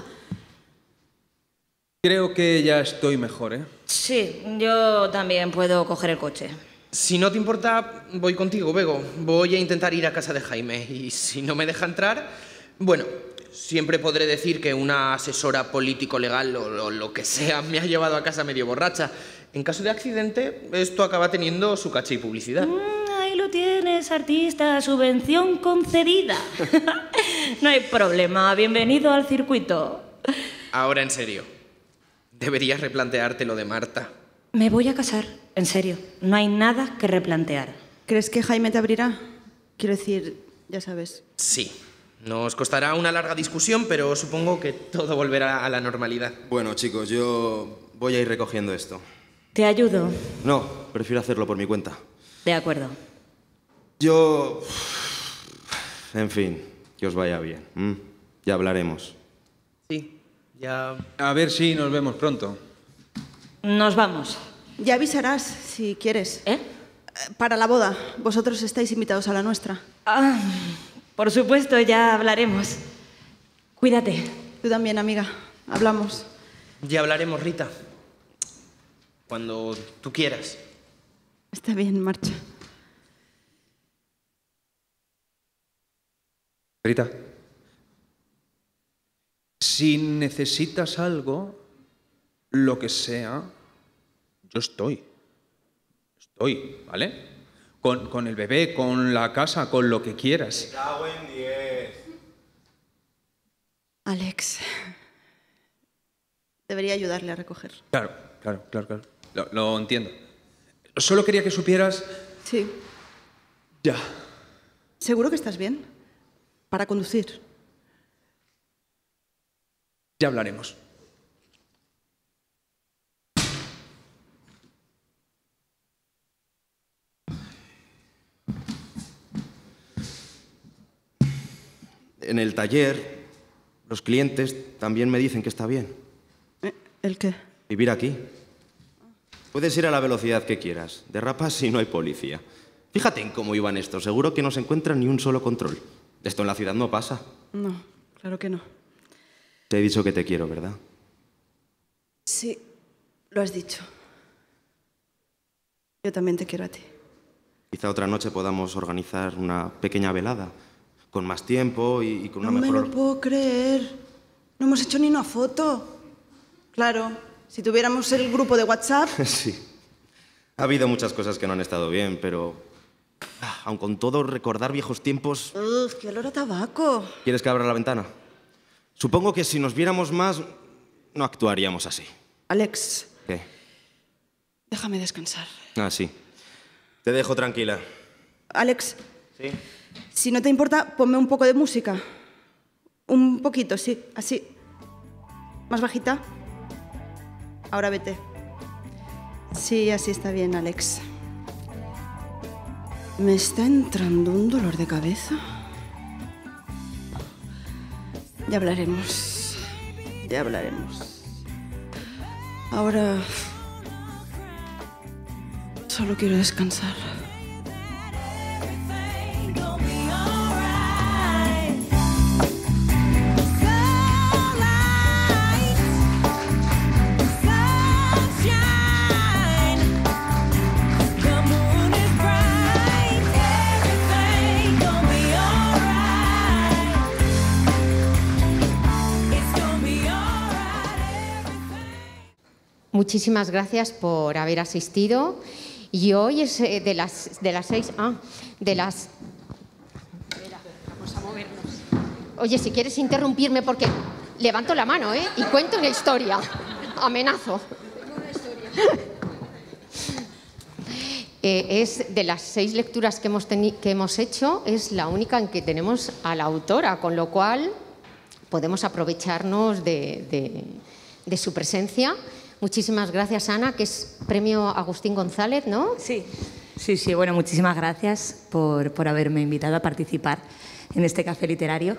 Creo que ya estoy mejor, ¿eh? Sí, yo también puedo coger el coche. Si no te importa, voy contigo, Bego. Voy a intentar ir a casa de Jaime. Y si no me deja entrar, bueno, siempre podré decir que una asesora político-legal o, o lo que sea me ha llevado a casa medio borracha. En caso de accidente, esto acaba teniendo su caché y publicidad. Mm, ahí lo tienes, artista. Subvención concedida. No hay problema. Bienvenido al circuito. Ahora, en serio. Deberías replantearte lo de Marta. Me voy a casar. En serio. No hay nada que replantear. ¿Crees que Jaime te abrirá? Quiero decir, ya sabes. Sí. Nos costará una larga discusión, pero supongo que todo volverá a la normalidad. Bueno, chicos, yo voy a ir recogiendo esto. ¿Te ayudo? No, prefiero hacerlo por mi cuenta. De acuerdo. Yo... En fin, que os vaya bien. ¿Mm? Ya hablaremos. Sí, ya... A ver si nos vemos pronto. Nos vamos. Ya avisarás, si quieres. ¿Eh? Para la boda. Vosotros estáis invitados a la nuestra. Ah, por supuesto, ya hablaremos. Cuídate. Tú también, amiga. Hablamos. Ya hablaremos, Rita. Cuando tú quieras. Está bien, marcha. Rita, si necesitas algo, lo que sea, yo estoy. Estoy, ¿vale? Con, con el bebé, con la casa, con lo que quieras. Me cago en diez. Alex. Debería ayudarle a recoger. Claro, claro, claro, claro. Lo, lo entiendo. Solo quería que supieras... Sí. Ya. ¿Seguro que estás bien? Para conducir. Ya hablaremos. En el taller, los clientes también me dicen que está bien. ¿El qué? Vivir aquí. Puedes ir a la velocidad que quieras. Derrapas si no hay policía. Fíjate en cómo iban estos. Seguro que no se encuentra ni un solo control. Esto en la ciudad no pasa. No, claro que no. Te he dicho que te quiero, ¿verdad? Sí, lo has dicho. Yo también te quiero a ti. Quizá otra noche podamos organizar una pequeña velada. Con más tiempo y, y con No una me mejor... lo puedo creer. No hemos hecho ni una foto. Claro, si tuviéramos el grupo de WhatsApp... Sí. Ha habido muchas cosas que no han estado bien, pero... ah, aun con todo, recordar viejos tiempos... Uf, qué olor a tabaco. ¿Quieres que abra la ventana? Supongo que si nos viéramos más, no actuaríamos así. Alex, ¿Qué? déjame descansar. Ah, sí. Te dejo tranquila. Alex, Sí. si no te importa, ponme un poco de música. Un poquito, sí, así. Más bajita. Ahora vete. Sí, así está bien, Alex. Me está entrando un dolor de cabeza. Ya hablaremos. Ya hablaremos. Ahora solo quiero descansar. Muchísimas gracias por haber asistido. Y hoy es eh, de las de las seis. Ah, de las. Espera, vamos a movernos. Oye, si quieres interrumpirme, porque levanto la mano, ¿eh? Y cuento una historia. Amenazo. Tengo una historia. eh, es de las seis lecturas que hemos, que hemos hecho, es la única en que tenemos a la autora, con lo cual podemos aprovecharnos de, de, de su presencia. Muchísimas gracias, Ana, que es premio Agustín González, ¿no? Sí, sí, sí. Bueno, muchísimas gracias por, por haberme invitado a participar en este café literario.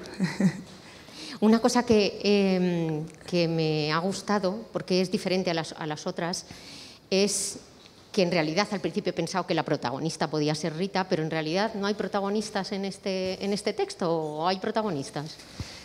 Una cosa que, eh, que me ha gustado, porque es diferente a las, a las otras, es que en realidad al principio he pensado que la protagonista podía ser Rita, pero en realidad no hay protagonistas en este, en este texto, ¿o hay protagonistas?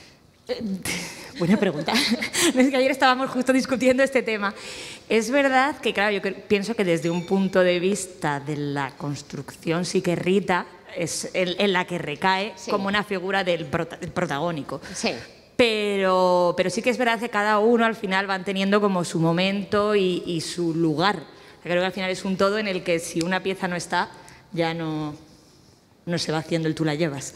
Buena pregunta. Es que ayer estábamos justo discutiendo este tema. Es verdad que, claro, yo pienso que desde un punto de vista de la construcción sí que Rita es en la que recae sí. como una figura del, prota del protagónico. Sí. Pero, pero sí que es verdad que cada uno al final van teniendo como su momento y, y su lugar. Creo que al final es un todo en el que si una pieza no está, ya no, no se va haciendo el tú la llevas.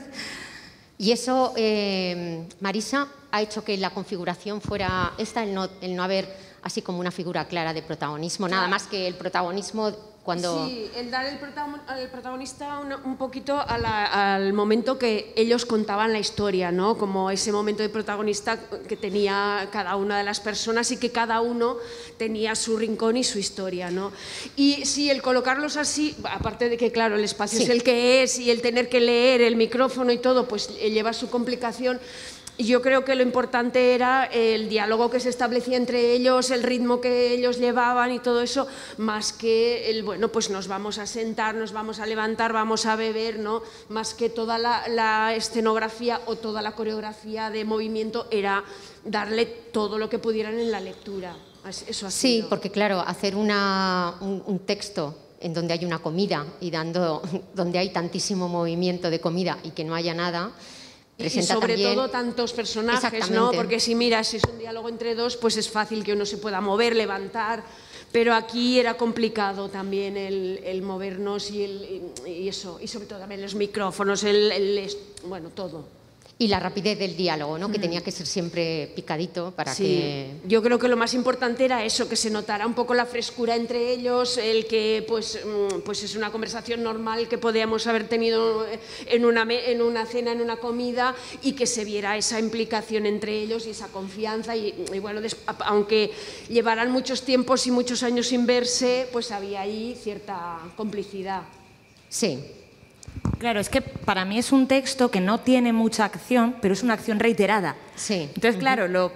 Y eso, eh, Marisa, ha hecho que la configuración fuera esta, el no, el no haber así como una figura clara de protagonismo, nada más que el protagonismo cuando... Sí, el dar el, protagon el protagonista un, un poquito a la, al momento que ellos contaban la historia, ¿no? Como ese momento de protagonista que tenía cada una de las personas y que cada uno tenía su rincón y su historia, ¿no? Y sí, el colocarlos así, aparte de que, claro, el espacio sí. es el que es y el tener que leer el micrófono y todo, pues lleva su complicación. Yo creo que lo importante era el diálogo que se establecía entre ellos, el ritmo que ellos llevaban y todo eso, más que el, bueno, pues nos vamos a sentar, nos vamos a levantar, vamos a beber, ¿no? Más que toda la, la escenografía o toda la coreografía de movimiento era darle todo lo que pudieran en la lectura. Eso ha sí, sido. Porque claro, hacer una, un, un texto en donde hay una comida y dando, donde hay tantísimo movimiento de comida y que no haya nada... Y sobre también... todo tantos personajes, ¿no? Porque si miras, si es un diálogo entre dos, pues es fácil que uno se pueda mover, levantar, pero aquí era complicado también el, el movernos y, el, y eso, y sobre todo también los micrófonos, el, el, bueno, todo. Y la rapidez del diálogo, ¿no? Mm. Que tenía que ser siempre picadito para sí. que... Yo creo que lo más importante era eso, que se notara un poco la frescura entre ellos, el que pues, pues es una conversación normal que podíamos haber tenido en una, en una cena, en una comida, y que se viera esa implicación entre ellos y esa confianza. Y, y bueno, aunque llevaran muchos tiempos y muchos años sin verse, pues había ahí cierta complicidad. Sí. Claro, es que para mí es un texto que no tiene mucha acción, pero es una acción reiterada. Sí. Entonces, claro, lo,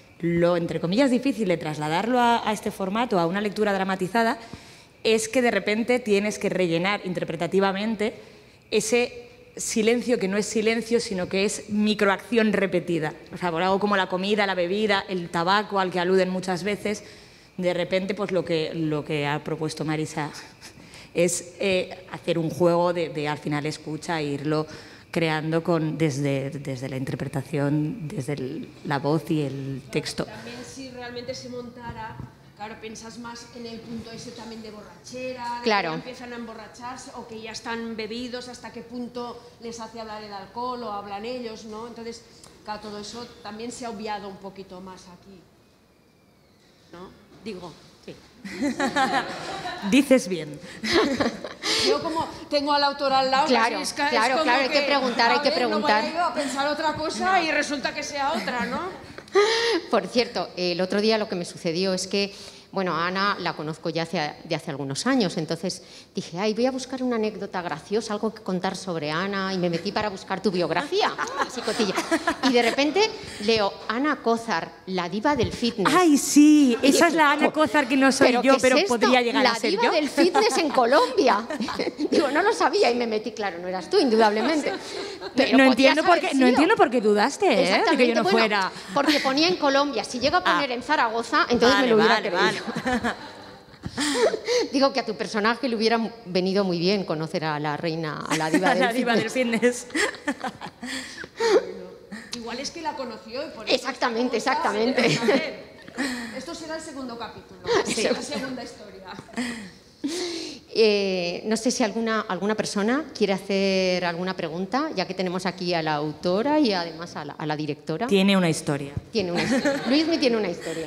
lo entre comillas difícil de trasladarlo a, a este formato, a una lectura dramatizada, es que de repente tienes que rellenar interpretativamente ese silencio que no es silencio, sino que es microacción repetida. O sea, por algo como la comida, la bebida, el tabaco al que aluden muchas veces, de repente pues lo que, lo que ha propuesto Marisa es eh, hacer un juego de, de al final escucha e irlo creando con, desde, desde la interpretación, desde el, la voz y el texto. También si realmente se montara, claro, piensas más en el punto ese también de borrachera, claro. de que empiezan a emborracharse o que ya están bebidos, hasta qué punto les hace hablar el alcohol o hablan ellos, ¿no? Entonces, claro, todo eso también se ha obviado un poquito más aquí, ¿no? Digo... Sí. Dices bien. Yo como tengo al autor al lado, Claro, es que- es claro, como claro, hay que preguntar, hay a que ver, preguntar. No vaya yo a pensar otra cosa y resulta que sea otra, ¿no? Por cierto, el otro día lo que me sucedió es que, bueno, a Ana la conozco ya hace, de hace algunos años, entonces dije, ay, voy a buscar una anécdota graciosa, algo que contar sobre Ana, y me metí para buscar tu biografía, así cotilla. Y de repente leo, Ana Cózar, la diva del fitness. Ay, sí, Y esa dije, es la Ana Cózar que no soy ¿pero yo, qué es pero esto? podría llegar la a ser diva yo. del fitness en Colombia. Digo, no lo sabía y me metí, claro, no eras tú, indudablemente. Pero no, podías entiendo por haber qué, no sido. entiendo por qué dudaste, ¿eh? De que yo Exactamente, no bueno, fuera... porque ponía en Colombia. Si llega a poner Ah. en Zaragoza, entonces Vale, me lo hubiera vale, creído. Digo que a tu personaje le hubiera venido muy bien conocer a la reina, a la diva A del la diva del fitness. Igual es que la conoció y por eso... Exactamente, está como exactamente. está. A ver, esto será el segundo capítulo, Sí. la segunda historia. Eh, no sé si alguna, alguna persona quiere hacer alguna pregunta, ya que tenemos aquí a la autora y además a la, a la directora. Tiene una historia. Tiene una historia. Luismi tiene una historia.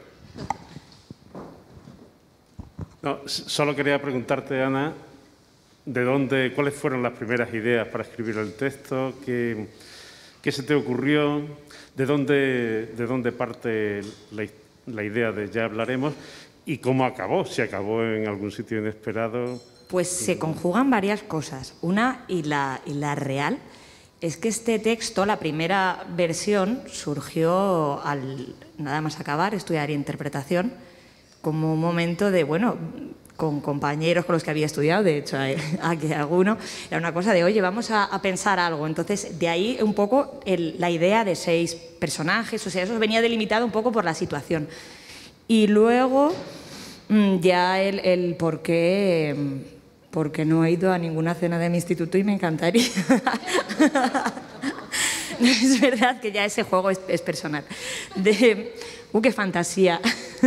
No, s- solo quería preguntarte, Ana, de dónde, cuáles fueron las primeras ideas para escribir el texto, qué, qué se te ocurrió, de dónde, de dónde parte la, hi- la idea de Ya hablaremos y cómo acabó, si acabó en algún sitio inesperado. Pues se conjugan varias cosas. Una, y la, y la real, es que este texto, la primera versión, surgió al nada más acabar, estudiar interpretación, como un momento de, bueno, con compañeros con los que había estudiado, de hecho hay- aquí alguno, era una cosa de, oye, vamos a, a pensar algo. Entonces, de ahí un poco el- la idea de seis personajes, o sea, eso venía delimitado un poco por la situación. Y luego, mm, ya el, el por qué, mm, porque no he ido a ninguna cena de mi instituto y me encantaría. Es verdad que ya ese juego es, es personal. De, ¡Uh, qué fantasía!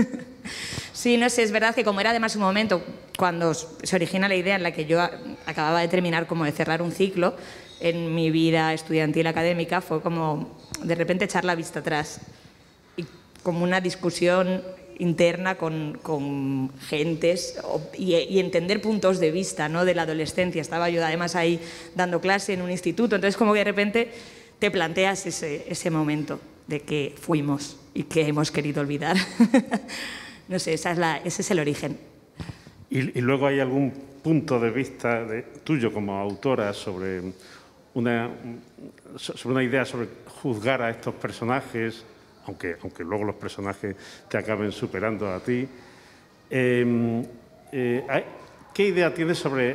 Sí, no sé, es verdad que como era además un momento cuando se origina la idea en la que yo a- acababa de terminar como de cerrar un ciclo en mi vida estudiantil académica, fue como de repente echar la vista atrás y como una discusión interna con, con gentes o- y, y entender puntos de vista, ¿no?, de la adolescencia. Estaba yo además ahí dando clase en un instituto, entonces como que de repente te planteas ese, ese momento de que fuimos y que hemos querido olvidar. No sé, esa es la, ese es el origen. Y, y luego hay algún punto de vista de- tuyo como autora sobre una, so- sobre una idea sobre juzgar a estos personajes, aunque, aunque luego los personajes te acaben superando a ti. Eh, eh, hay- ¿Qué idea tienes sobre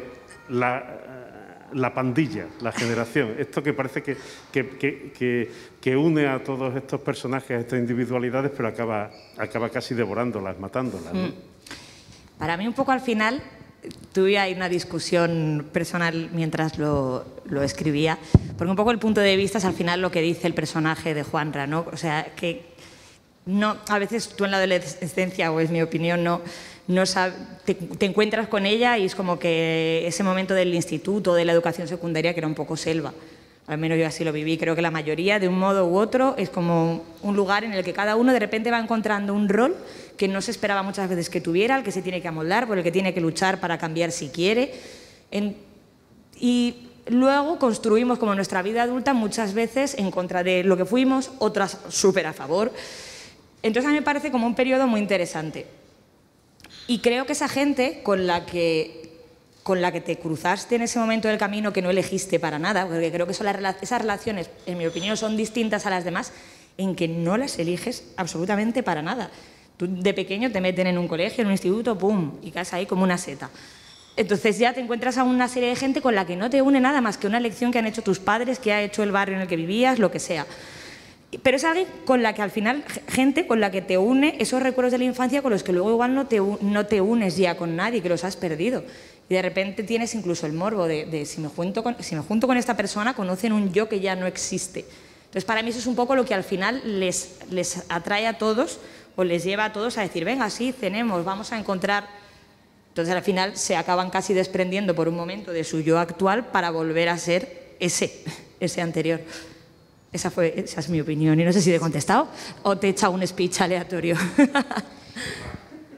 la, la pandilla, la generación? Esto que parece que, que, que, que, que une a todos estos personajes, a estas individualidades, pero acaba, acaba casi devorándolas, matándolas, ¿no? Mm. Para mí un poco al final tuve ahí una discusión personal mientras lo, lo escribía, porque un poco el punto de vista es al final lo que dice el personaje de Juanra, ¿no? O sea, que no, a veces tú en la adolescencia, o es mi opinión, no, no sab- te, te encuentras con ella y es como que ese momento del instituto, de la educación secundaria, que era un poco selva. Al menos yo así lo viví. Creo que la mayoría, de un modo u otro, es como un lugar en el que cada uno de repente va encontrando un rol que no se esperaba muchas veces que tuviera, al que se tiene que amoldar, por el que tiene que luchar para cambiar si quiere. En- y luego construimos como nuestra vida adulta muchas veces en contra de lo que fuimos, otras súper a favor. Entonces a mí me parece como un periodo muy interesante. Y creo que esa gente con la que, con la que te cruzaste en ese momento del camino que no elegiste para nada, porque creo que son las, rela- esas relaciones, en mi opinión, son distintas a las demás, en que no las eliges absolutamente para nada. Tú de pequeño te meten en un colegio, en un instituto, ¡pum!, y caes ahí como una seta. Entonces ya te encuentras a una serie de gente con la que no te une nada más que una elección que han hecho tus padres, que ha hecho el barrio en el que vivías, lo que sea. Pero es alguien con la que al final, gente con la que te une esos recuerdos de la infancia con los que luego igual no te, u- no te unes ya con nadie, que los has perdido. Y de repente tienes incluso el morbo de, de si, me junto con, si me junto con esta persona, conocen un yo que ya no existe. Entonces para mí eso es un poco lo que al final les, les atrae a todos o les lleva a todos a decir, venga, sí, cenemos, vamos a encontrar... Entonces al final se acaban casi desprendiendo por un momento de su yo actual para volver a ser ese, ese anterior. Esa, fue, esa es mi opinión y no sé si te he contestado o te he echado un speech aleatorio.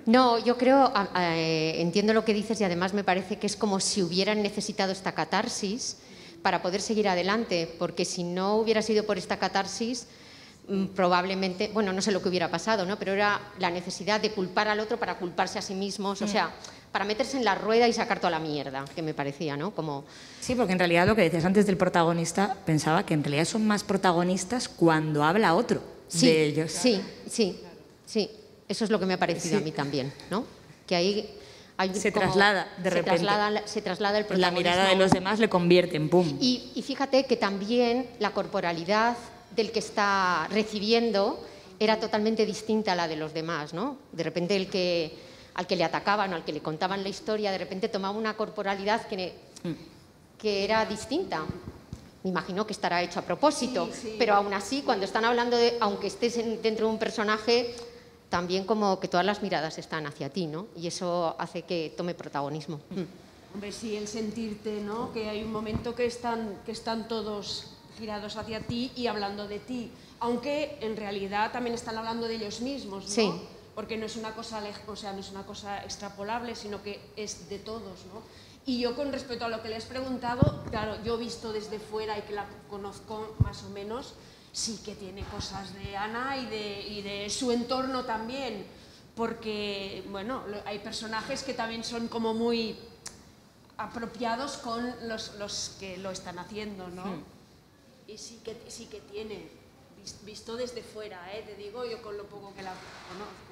No, yo creo, eh, entiendo lo que dices y además me parece que es como si hubieran necesitado esta catarsis para poder seguir adelante, porque si no hubiera sido por esta catarsis, probablemente, bueno, no sé lo que hubiera pasado, ¿no? Pero era la necesidad de culpar al otro para culparse a sí mismos, o sea, para meterse en la rueda y sacar toda la mierda, que me parecía, ¿no? Como... Sí, porque en realidad lo que decías antes del protagonista, pensaba que en realidad son más protagonistas cuando habla otro sí, de ellos. Sí, sí, sí, eso es lo que me ha parecido sí. a mí también, ¿no? Que ahí... Hay se como, traslada de se repente. Traslada, se traslada el protagonismo. La mirada de los demás le convierte en pum. Y, y fíjate que también la corporalidad del que está recibiendo era totalmente distinta a la de los demás, ¿no? De repente el que, al que le atacaban o al que le contaban la historia, de repente tomaba una corporalidad que, que era distinta. Me imagino que estará hecho a propósito, sí, sí. pero aún así, cuando están hablando de, aunque estés en, dentro de un personaje, también como que todas las miradas están hacia ti, ¿no? Y eso hace que tome protagonismo. Hombre, sí, el sentirte, ¿no? Que hay un momento que están, que están todos girados hacia ti y hablando de ti, aunque en realidad también están hablando de ellos mismos, ¿no? Sí. Porque no es una cosa, o sea, no es una cosa extrapolable, sino que es de todos, ¿no? Y yo con respecto a lo que le has preguntado, claro, yo he visto desde fuera y que la conozco más o menos, sí que tiene cosas de Ana y de, y de su entorno también, porque, bueno, hay personajes que también son como muy apropiados con los, los que lo están haciendo, ¿no? Hmm. Y sí que, sí que tiene, visto desde fuera, ¿eh? Te digo yo con lo poco que la conozco.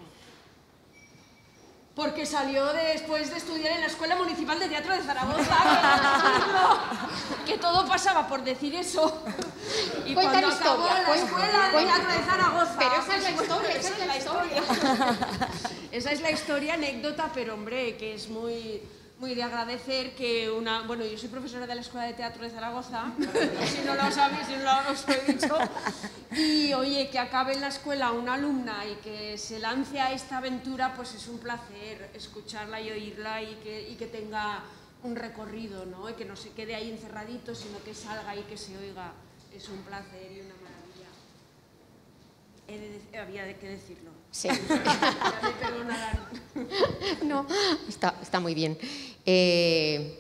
Porque salió después de estudiar en la Escuela Municipal de Teatro de Zaragoza, que, que todo pasaba por decir eso. Y cuenta cuando la acabó historia, la cuenta, Escuela cuenta. de Teatro de Zaragoza... Pero esa es la pues, historia, bueno, esa es la historia. Esa es la historia, anécdota, pero hombre, que es muy... muy de agradecer que una... Bueno, yo soy profesora de la Escuela de Teatro de Zaragoza, si no lo sabéis, si no lo os he dicho, y oye, que acabe en la escuela una alumna y que se lance a esta aventura, pues es un placer escucharla y oírla y que, y que tenga un recorrido, ¿no? Y que no se quede ahí encerradito, sino que salga y que se oiga. Es un placer y una maravilla. He de, había de que decirlo. Sí. Ya me perdonarán. No, está, está muy bien. Eh,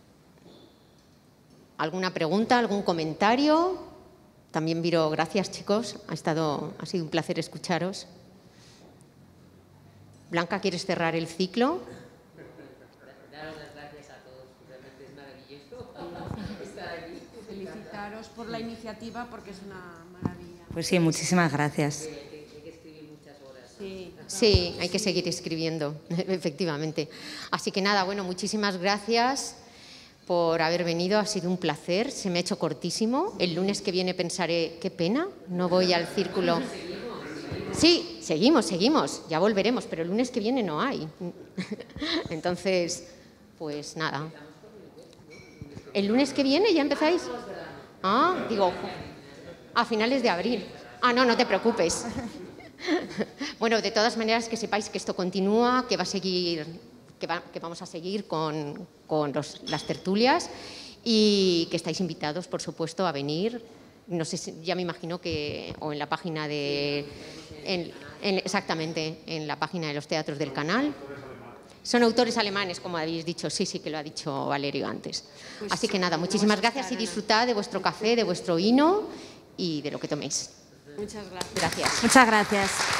¿Alguna pregunta, algún comentario? También Viro, gracias chicos, ha, estado, ha sido un placer escucharos. Blanca, ¿quieres cerrar el ciclo? Daros las gracias a todos, realmente es maravilloso estar aquí. Felicitaros por la iniciativa porque es una maravilla. Pues sí, muchísimas gracias. Sí. sí, hay que seguir escribiendo, efectivamente. Así que nada, bueno, muchísimas gracias por haber venido, ha sido un placer, se me ha hecho cortísimo. El lunes que viene pensaré, qué pena, no voy al círculo. Sí, seguimos, seguimos, ya volveremos, pero el lunes que viene no hay. Entonces, pues nada. ¿El lunes que viene ya empezáis? Ah, digo, a finales de abril. Ah, no, no te preocupes. Bueno, de todas maneras que sepáis que esto continúa, que va a seguir, que, va, que vamos a seguir con, con los, las tertulias y que estáis invitados, por supuesto, a venir. No sé si, ya me imagino que o en la página de, en, en, exactamente, en la página de los teatros del canal. Son autores alemanes, como habéis dicho, sí, sí que lo ha dicho Valerio antes. Pues así que nada, muchísimas gracias y disfrutad de vuestro café, de vuestro vino y de lo que toméis. Muchas gracias. Gracias. Muchas gracias.